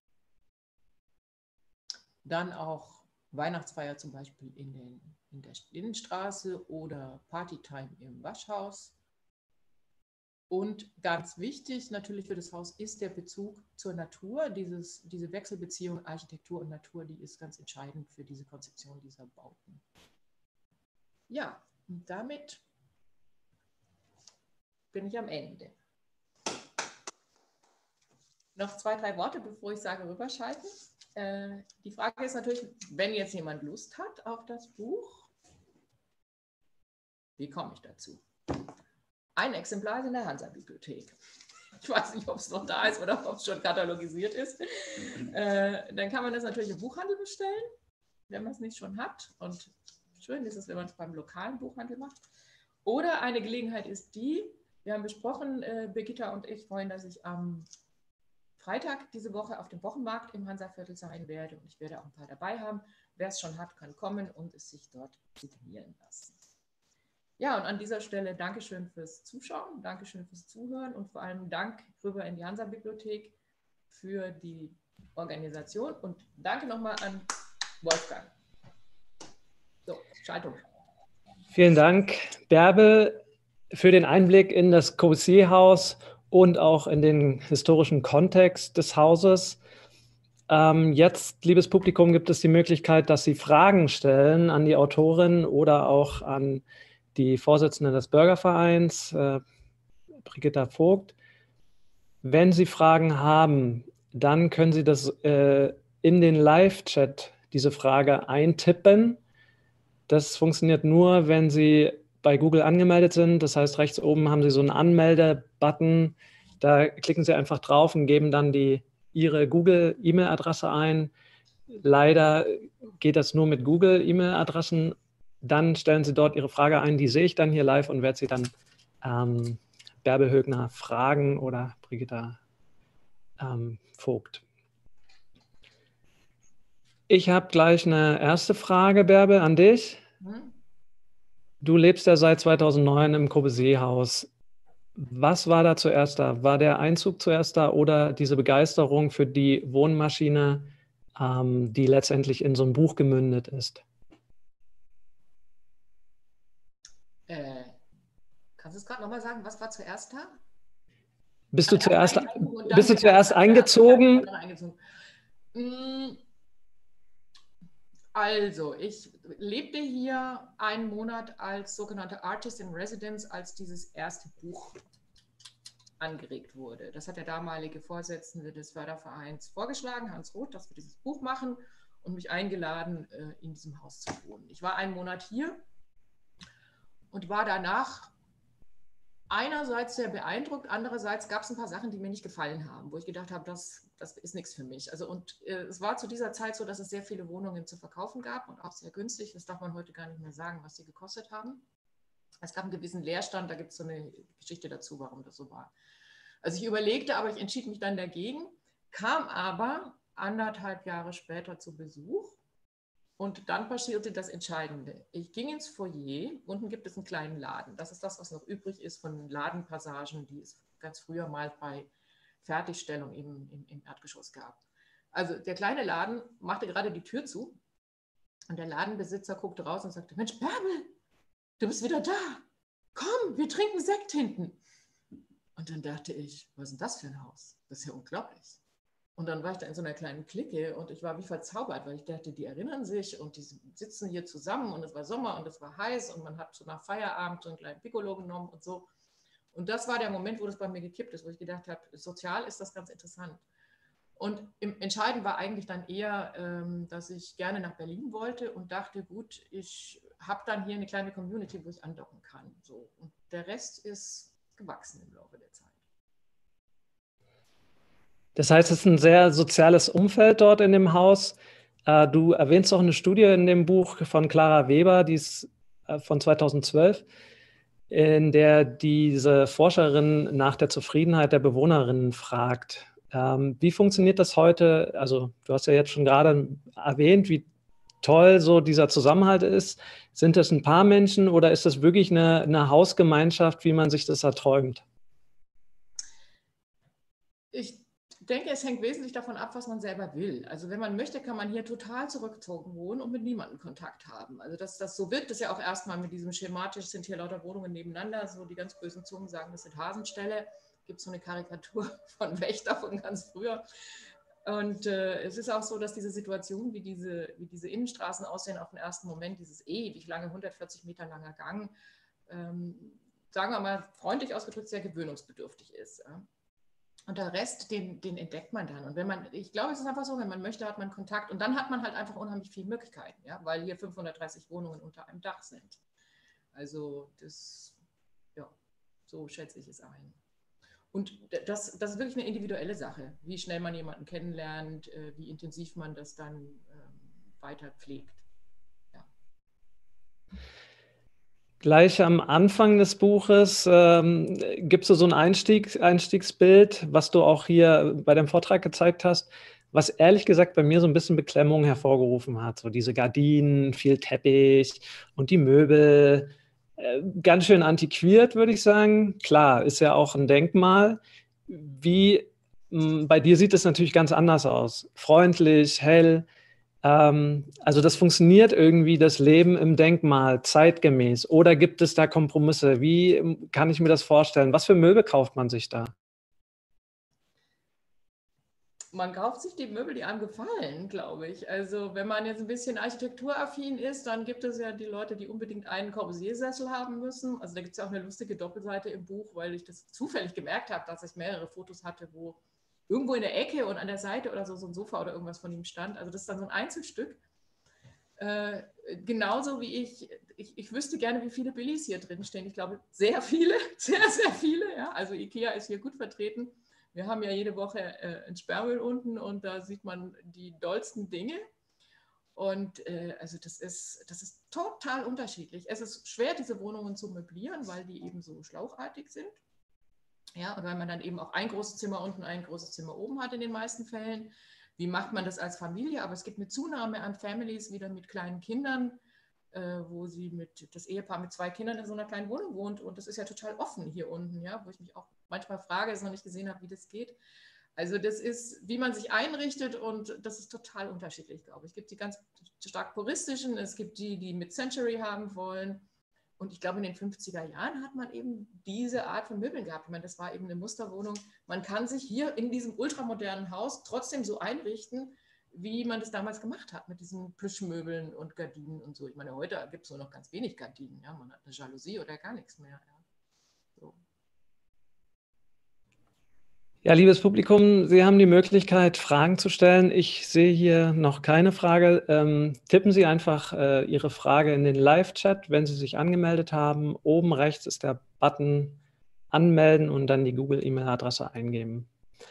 dann auch Weihnachtsfeier zum Beispiel in, den, in der Innenstraße oder Partytime im Waschhaus. Und ganz wichtig natürlich für das Haus ist der Bezug zur Natur. Dieses, diese Wechselbeziehung Architektur und Natur, die ist ganz entscheidend für diese Konzeption dieser Bauten. Ja, und damit bin ich am Ende. Noch zwei, drei Worte, bevor ich sage, rüberschalten. Äh, die Frage ist natürlich, wenn jetzt jemand Lust hat auf das Buch, wie komme ich dazu? Ein Exemplar ist in der Hansa-Bibliothek. Ich weiß nicht, ob es noch da ist oder ob es schon katalogisiert ist. Äh, dann kann man das natürlich im Buchhandel bestellen, wenn man es nicht schon hat. Und schön ist es, wenn man es beim lokalen Buchhandel macht. Oder eine Gelegenheit ist die, wir haben besprochen, äh, Birgitta und ich wollen, dass ich am Freitag diese Woche auf dem Wochenmarkt im Hansaviertel sein werde. Und ich werde auch ein paar dabei haben. Wer es schon hat, kann kommen und es sich dort signieren lassen. Ja, und an dieser Stelle Dankeschön fürs Zuschauen, Dankeschön fürs Zuhören und vor allem Dank rüber in die Hansa-Bibliothek für die Organisation und danke nochmal an Wolfgang. So, Schaltung. Vielen Dank, Bärbel, für den Einblick in das Corbusier-Haus und auch in den historischen Kontext des Hauses. Ähm, jetzt, liebes Publikum, gibt es die Möglichkeit, dass Sie Fragen stellen an die Autorin oder auch an die Vorsitzende des Bürgervereins, äh, Brigitta Vogt. Wenn Sie Fragen haben, dann können Sie das äh, in den Live-Chat, diese Frage eintippen. Das funktioniert nur, wenn Sie bei Google angemeldet sind. Das heißt, rechts oben haben Sie so einen Anmelde-Button. Da klicken Sie einfach drauf und geben dann die Ihre Google-E-Mail-Adresse ein. Leider geht das nur mit Google-E-Mail-Adressen. Dann stellen Sie dort Ihre Frage ein, die sehe ich dann hier live und werde Sie dann ähm, Bärbel Högner fragen oder Brigitta ähm, Vogt. Ich habe gleich eine erste Frage, Bärbel, an dich. Hm? Du lebst ja seit zweitausendneun im Corbusier-Haus. Was war da zuerst da? War der Einzug zuerst da oder diese Begeisterung für die Wohnmaschine, ähm, die letztendlich in so ein Buch gemündet ist? Äh, kannst du es gerade nochmal sagen, was war zuerst da? Bist du Also zuerst, erst eingezogen und dann bist du zuerst eingezogen? dann eingezogen. Mm, Also, ich lebte hier einen Monat als sogenannte Artist in Residence, als dieses erste Buch angeregt wurde. Das hat der damalige Vorsitzende des Fördervereins vorgeschlagen, Hans Roth, dass wir dieses Buch machen und mich eingeladen, in diesem Haus zu wohnen. Ich war einen Monat hier und war danach einerseits sehr beeindruckt, andererseits gab es ein paar Sachen, die mir nicht gefallen haben, wo ich gedacht habe, das, das ist nichts für mich. Also, und äh, es war zu dieser Zeit so, dass es sehr viele Wohnungen zu verkaufen gab und auch sehr günstig. Das darf man heute gar nicht mehr sagen, was sie gekostet haben. Es gab einen gewissen Leerstand, da gibt es so eine Geschichte dazu, warum das so war. Also ich überlegte, aber ich entschied mich dann dagegen, kam aber anderthalb Jahre später zu Besuch. Und dann passierte das Entscheidende. Ich ging ins Foyer, unten gibt es einen kleinen Laden. Das ist das, was noch übrig ist von Ladenpassagen, die es ganz früher mal bei Fertigstellung im, im, im Erdgeschoss gab. Also der kleine Laden machte gerade die Tür zu und der Ladenbesitzer guckte raus und sagte, Mensch, Bärbel, du bist wieder da. Komm, wir trinken Sekt hinten. Und dann dachte ich, was ist denn das für ein Haus? Das ist ja unglaublich. Und dann war ich da in so einer kleinen Clique und ich war wie verzaubert, weil ich dachte, die erinnern sich und die sitzen hier zusammen und es war Sommer und es war heiß und man hat so nach Feierabend so einen kleinen Piccolo genommen und so. Und das war der Moment, wo das bei mir gekippt ist, wo ich gedacht habe, sozial ist das ganz interessant. Und im Entscheidend war eigentlich dann eher, ähm, dass ich gerne nach Berlin wollte und dachte, gut, ich habe dann hier eine kleine Community, wo ich andocken kann. So. Und der Rest ist gewachsen im Laufe der Zeit. Das heißt, es ist ein sehr soziales Umfeld dort in dem Haus. Du erwähnst auch eine Studie in dem Buch von Clara Weber, die ist von zweitausendzwölf, in der diese Forscherin nach der Zufriedenheit der Bewohnerinnen fragt. Wie funktioniert das heute? Also du hast ja jetzt schon gerade erwähnt, wie toll so dieser Zusammenhalt ist. Sind das ein paar Menschen oder ist das wirklich eine, eine Hausgemeinschaft, wie man sich das erträumt? Ich denke, es hängt wesentlich davon ab, was man selber will. Also wenn man möchte, kann man hier total zurückgezogen wohnen und mit niemandem Kontakt haben. Also dass das so wirkt, ist ja auch erstmal mit diesem schematisch, sind hier lauter Wohnungen nebeneinander, so die ganz bösen Zungen sagen, das sind Hasenställe. Gibt so eine Karikatur von Wächter von ganz früher. Und äh, es ist auch so, dass diese Situation, wie diese, wie diese Innenstraßen aussehen, auf den ersten Moment, dieses ewig lange, hundertvierzig Meter langer Gang, ähm, sagen wir mal freundlich ausgedrückt, sehr gewöhnungsbedürftig ist. Ja. Und der Rest, den, den entdeckt man dann. Und wenn man, ich glaube, es ist einfach so, wenn man möchte, hat man Kontakt. Und dann hat man halt einfach unheimlich viele Möglichkeiten, ja, weil hier fünfhundertdreißig Wohnungen unter einem Dach sind. Also das, ja, so schätze ich es ein. Und das, das ist wirklich eine individuelle Sache, wie schnell man jemanden kennenlernt, wie intensiv man das dann ähm, weiter pflegt. Ja. Gleich am Anfang des Buches ähm, gibst du so ein Einstieg, Einstiegsbild, was du auch hier bei dem Vortrag gezeigt hast, was ehrlich gesagt bei mir so ein bisschen Beklemmung hervorgerufen hat. So diese Gardinen, viel Teppich und die Möbel. Äh, ganz schön antiquiert, würde ich sagen. Klar, ist ja auch ein Denkmal. Wie, mh, bei dir sieht es natürlich ganz anders aus. Freundlich, hell. Also das funktioniert irgendwie, das Leben im Denkmal, zeitgemäß. Oder gibt es da Kompromisse? Wie kann ich mir das vorstellen? Was für Möbel kauft man sich da? Man kauft sich die Möbel, die einem gefallen, glaube ich. Also wenn man jetzt ein bisschen architekturaffin ist, dann gibt es ja die Leute, die unbedingt einen Corbusier-Sessel haben müssen. Also da gibt es ja auch eine lustige Doppelseite im Buch, weil ich das zufällig gemerkt habe, dass ich mehrere Fotos hatte, wo irgendwo in der Ecke und an der Seite oder so, so ein Sofa oder irgendwas von ihm stand. Also das ist dann so ein Einzelstück. Äh, genauso wie ich, ich, ich wüsste gerne, wie viele Billies hier drin stehen. Ich glaube, sehr viele, sehr, sehr viele. Ja? Also Ikea ist hier gut vertreten. Wir haben ja jede Woche äh, ein Sperrmüll unten und da sieht man die dollsten Dinge. Und äh, also das ist, das ist total unterschiedlich. Es ist schwer, diese Wohnungen zu möblieren, weil die eben so schlauchartig sind. Ja, und weil man dann eben auch ein großes Zimmer unten, ein großes Zimmer oben hat in den meisten Fällen. Wie macht man das als Familie? Aber es gibt eine Zunahme an Families wieder mit kleinen Kindern, äh, wo sie mit, das Ehepaar mit zwei Kindern in so einer kleinen Wohnung wohnt. Und das ist ja total offen hier unten, ja, wo ich mich auch manchmal frage, es noch nicht gesehen habe, wie das geht. Also das ist, wie man sich einrichtet und das ist total unterschiedlich, glaube ich. Es gibt die ganz stark puristischen, es gibt die, die mit Century haben wollen. Und ich glaube, in den fünfziger Jahren hat man eben diese Art von Möbeln gehabt. Ich meine, das war eben eine Musterwohnung. Man kann sich hier in diesem ultramodernen Haus trotzdem so einrichten, wie man das damals gemacht hat, mit diesen Plüschmöbeln und Gardinen und so. Ich meine, heute gibt es nur noch ganz wenig Gardinen. Ja? Man hat eine Jalousie oder gar nichts mehr. Ja. So. Ja, liebes Publikum, Sie haben die Möglichkeit, Fragen zu stellen. Ich sehe hier noch keine Frage. Ähm, tippen Sie einfach äh, Ihre Frage in den Live-Chat, wenn Sie sich angemeldet haben. Oben rechts ist der Button Anmelden und dann die Google-E-Mail-Adresse eingeben.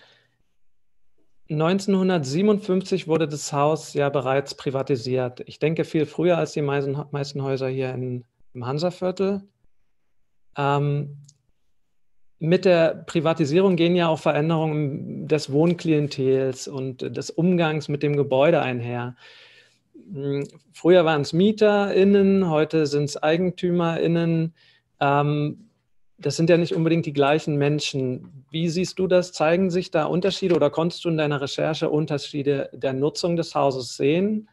neunzehnhundertsiebenundfünfzig wurde das Haus ja bereits privatisiert. Ich denke, viel früher als die meisten, meisten Häuser hier in, im Hansaviertel. Ähm, Mit der Privatisierung gehen ja auch Veränderungen des Wohnklientels und des Umgangs mit dem Gebäude einher. Früher waren es MieterInnen, heute sind es EigentümerInnen. Ähm, das sind ja nicht unbedingt die gleichen Menschen. Wie siehst du das? Zeigen sich da Unterschiede oder konntest du in deiner Recherche Unterschiede der Nutzung des Hauses sehen?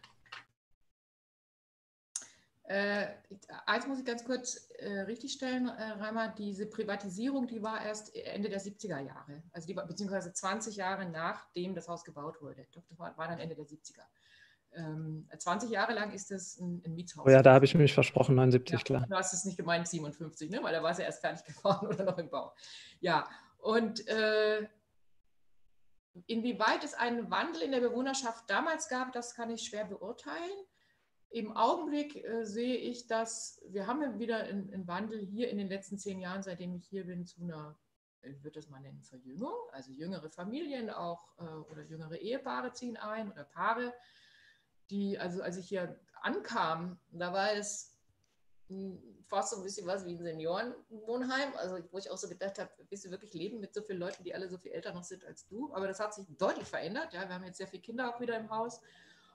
Äh, eins muss ich ganz kurz äh, richtigstellen, äh, Reimer, diese Privatisierung, die war erst Ende der siebziger Jahre, also die war beziehungsweise zwanzig Jahre nachdem das Haus gebaut wurde. Doch, das war, war dann Ende der siebziger. Ähm, zwanzig Jahre lang ist das ein, ein Mietshaus. Oh ja, da habe ich mich versprochen, neunundsiebzig, ja, klar. Du hast es nicht gemeint, siebenundfünfzig, ne? Weil da war es ja erst fertig geworden oder noch im Bau. Ja, und äh, inwieweit es einen Wandel in der Bewohnerschaft damals gab, das kann ich schwer beurteilen. Im Augenblick äh, sehe ich, dass wir haben ja wieder einen Wandel hier in den letzten zehn Jahren, seitdem ich hier bin, zu einer, ich würde das mal nennen, Verjüngung. Also jüngere Familien auch äh, oder jüngere Ehepaare ziehen ein oder Paare, die, also als ich hier ankam, da war es mh, fast so ein bisschen was wie ein Seniorenwohnheim, also wo ich auch so gedacht habe, willst du wirklich leben mit so vielen Leuten, die alle so viel älter noch sind als du? Aber das hat sich deutlich verändert. Ja, wir haben jetzt sehr viele Kinder auch wieder im Haus.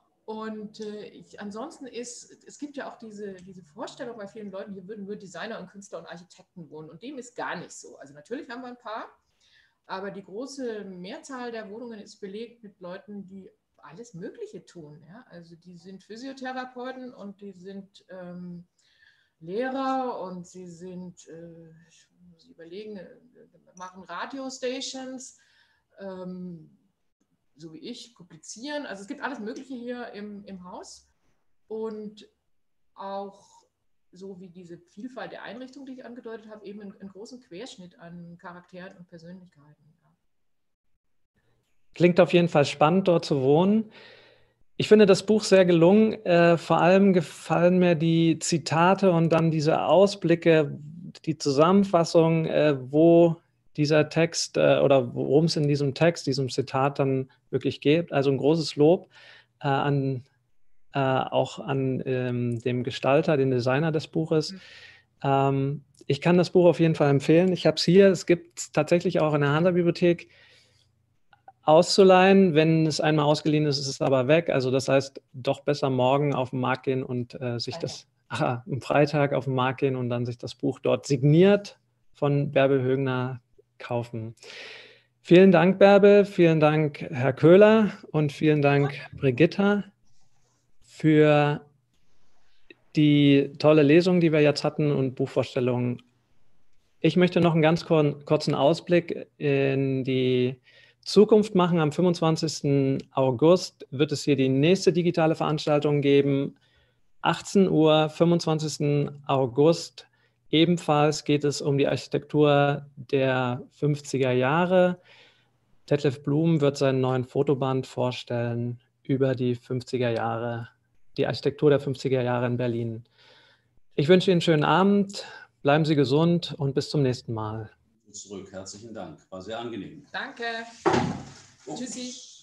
Und äh, ich, ansonsten ist, es gibt ja auch diese, diese Vorstellung bei vielen Leuten, hier würden nur Designer und Künstler und Architekten wohnen. Und dem ist gar nicht so. Also natürlich haben wir ein paar, aber die große Mehrzahl der Wohnungen ist belegt mit Leuten, die alles Mögliche tun. Ja? Also die sind Physiotherapeuten und die sind ähm, Lehrer und sie sind, äh, ich muss überlegen, machen Radiostations, ähm, so wie ich, publizieren. Also es gibt alles Mögliche hier im, im Haus und auch so wie diese Vielfalt der Einrichtungen, die ich angedeutet habe, eben einen, einen großen Querschnitt an Charakteren und Persönlichkeiten. Ja. Klingt auf jeden Fall spannend, dort zu wohnen. Ich finde das Buch sehr gelungen. Äh, vor allem gefallen mir die Zitate und dann diese Ausblicke, die Zusammenfassung, äh, wo dieser Text äh, oder worum es in diesem Text, diesem Zitat dann wirklich geht. Also ein großes Lob äh, an, äh, auch an ähm, dem Gestalter, den Designer des Buches. Mhm. Ähm, ich kann das Buch auf jeden Fall empfehlen. Ich habe es hier. Es gibt es tatsächlich auch in der Hansa-Bibliothek auszuleihen. Wenn es einmal ausgeliehen ist, ist es aber weg. Also das heißt, doch besser morgen auf den Markt gehen und äh, sich Freitag. das, ach, am Freitag auf den Markt gehen und dann sich das Buch dort signiert von Bärbel Högner kaufen. Vielen Dank, Bärbel, vielen Dank, Herr Köhler und vielen Dank, Brigitta, für die tolle Lesung, die wir jetzt hatten und Buchvorstellungen. Ich möchte noch einen ganz kurzen Ausblick in die Zukunft machen. Am fünfundzwanzigsten August wird es hier die nächste digitale Veranstaltung geben. achtzehn Uhr, fünfundzwanzigsten August. Ebenfalls geht es um die Architektur der fünfziger Jahre. Detlef Blum wird seinen neuen Fotoband vorstellen über die fünfziger Jahre, die Architektur der fünfziger Jahre in Berlin. Ich wünsche Ihnen einen schönen Abend, bleiben Sie gesund und bis zum nächsten Mal. zurück. Herzlichen Dank. War sehr angenehm. Danke. Oh. Tschüssi.